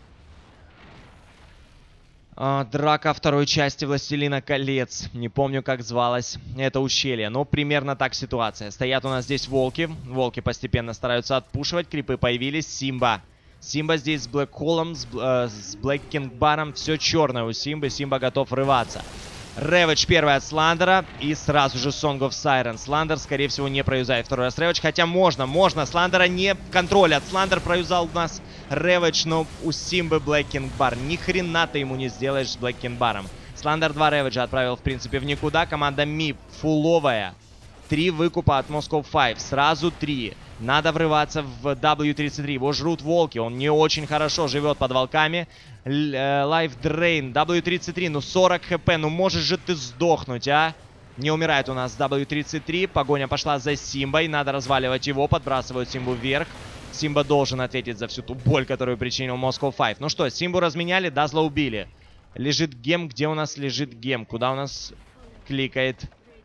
драка второй части Властелина колец. Не помню, как звалось это ущелье. Но примерно так ситуация. Стоят у нас здесь волки. Волки постепенно стараются отпушивать. Крипы появились. Симба. Симба здесь с Блэкхоллом, с Блэккингбаром. Все черное у Симбы. Симба готов врываться. Реведж первый от Сландера. И сразу же Song of Siren. Сландер, скорее всего, не проюзает второй раз Реведж. Хотя можно. Сландера не контролят. Сландер проюзал у нас Реведж, но у Симбы Блэккингбар. Ни хрена ты ему не сделаешь с Блэккингбаром. Сландер 2 Реведжа отправил, в принципе, в никуда. Команда МИП фуловая. 3 выкупа от Moscow Five. Сразу 3. Надо врываться в W33. Его жрут волки. Он не очень хорошо живет под волками. Life Drain. W33. Ну 40 хп. Ну можешь же ты сдохнуть, а? Не умирает у нас W33. Погоня пошла за Симбой. Надо разваливать его. Подбрасывают Симбу вверх. Симба должен ответить за всю ту боль, которую причинил Moscow Five. Ну что, Симбу разменяли. Дазла убили. Лежит гем. Где у нас лежит гем? Куда у нас кликает...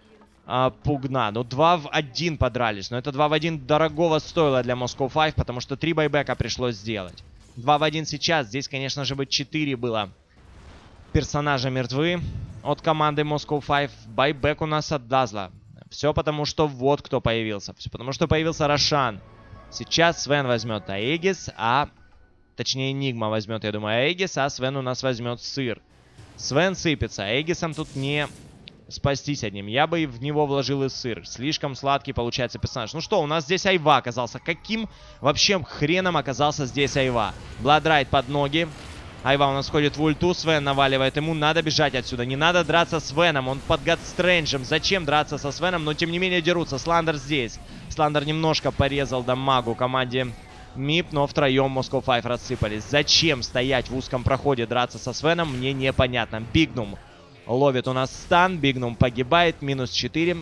Пугна. Ну, 2 в 1 подрались. Но это 2 в 1 дорогого стоило для Moscow Five, потому что 3 байбека пришлось сделать. 2 в 1 сейчас. Здесь, конечно же, бы 4 было персонажа мертвы от команды Moscow Five. Байбек у нас от Дазла. Все потому, что вот кто появился. Все потому, что появился Рошан. Сейчас Свен возьмет Аегис, точнее, Энигма возьмет, я думаю, Аегис, а Свен у нас возьмет Сыр. Свен сыпется. Аегисом тут не... спастись одним. Я бы в него вложил и Сыр. Слишком сладкий получается персонаж. Ну что, у нас здесь Айва оказался. Каким вообще хреном оказался здесь Айва? Бладрайт под ноги. Айва у нас входит в ульту. Свен наваливает ему. Надо бежать отсюда. Не надо драться с Веном. Он под Гадстрэнджем. Зачем драться со Свеном? Но тем не менее дерутся. Сландер здесь. Сландер немножко порезал дамагу команде МИП, но втроем Moscow Five рассыпались. Зачем стоять в узком проходе, драться со Свеном, мне непонятно. Бигнум ловит у нас стан. Бигнум погибает. Минус 4.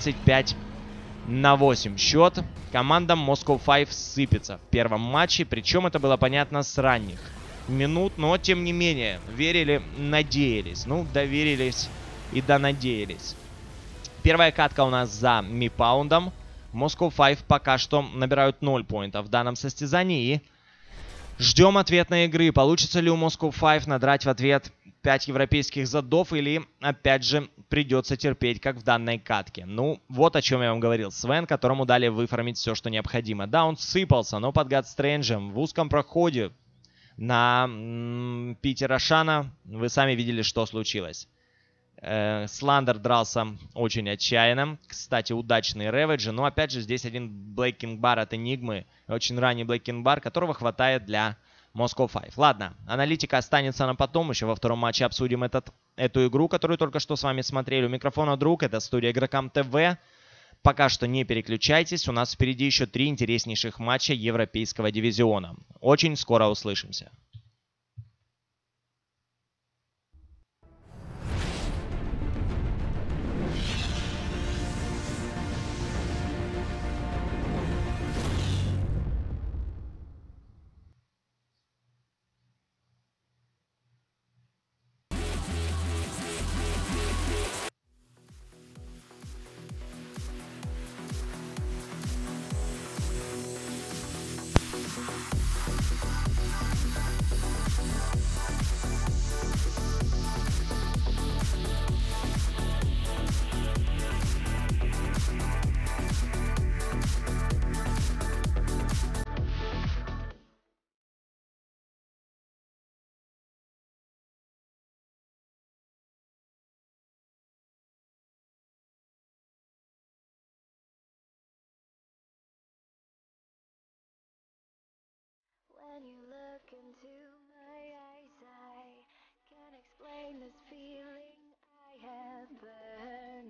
25/8 счет. Команда Moscow Five сыпется в первом матче. Причем это было понятно с ранних минут. Но тем не менее. Верили, надеялись. Ну, доверились и донадеялись. Первая катка у нас за Мипаундом. Moscow Five пока что набирают 0 поинтов в данном состязании. И ждем ответной игры. Получится ли у Moscow Five надрать в ответ 5 европейских задов, или опять же придется терпеть, как в данной катке. Ну, вот о чем я вам говорил. Свен, которому дали выфармить все, что необходимо. Да, он сыпался, но под Гадстрэнджем в узком проходе на Пите Рошана вы сами видели, что случилось. Сландер дрался очень отчаянно. Кстати, удачные реведжи. Но опять же, здесь один Блейкинг Бар от Энигмы. Очень ранний Блейкинг Бар, которого хватает для Moscow 5. Ладно, аналитика останется на потом. Еще во втором матче обсудим эту игру, которую только что с вами смотрели. У микрофона друг, это студия Игрокам ТВ. Пока что не переключайтесь. У нас впереди еще 3 интереснейших матча европейского дивизиона. Очень скоро услышимся. When you look into my eyes, I can't explain this feeling I have burned.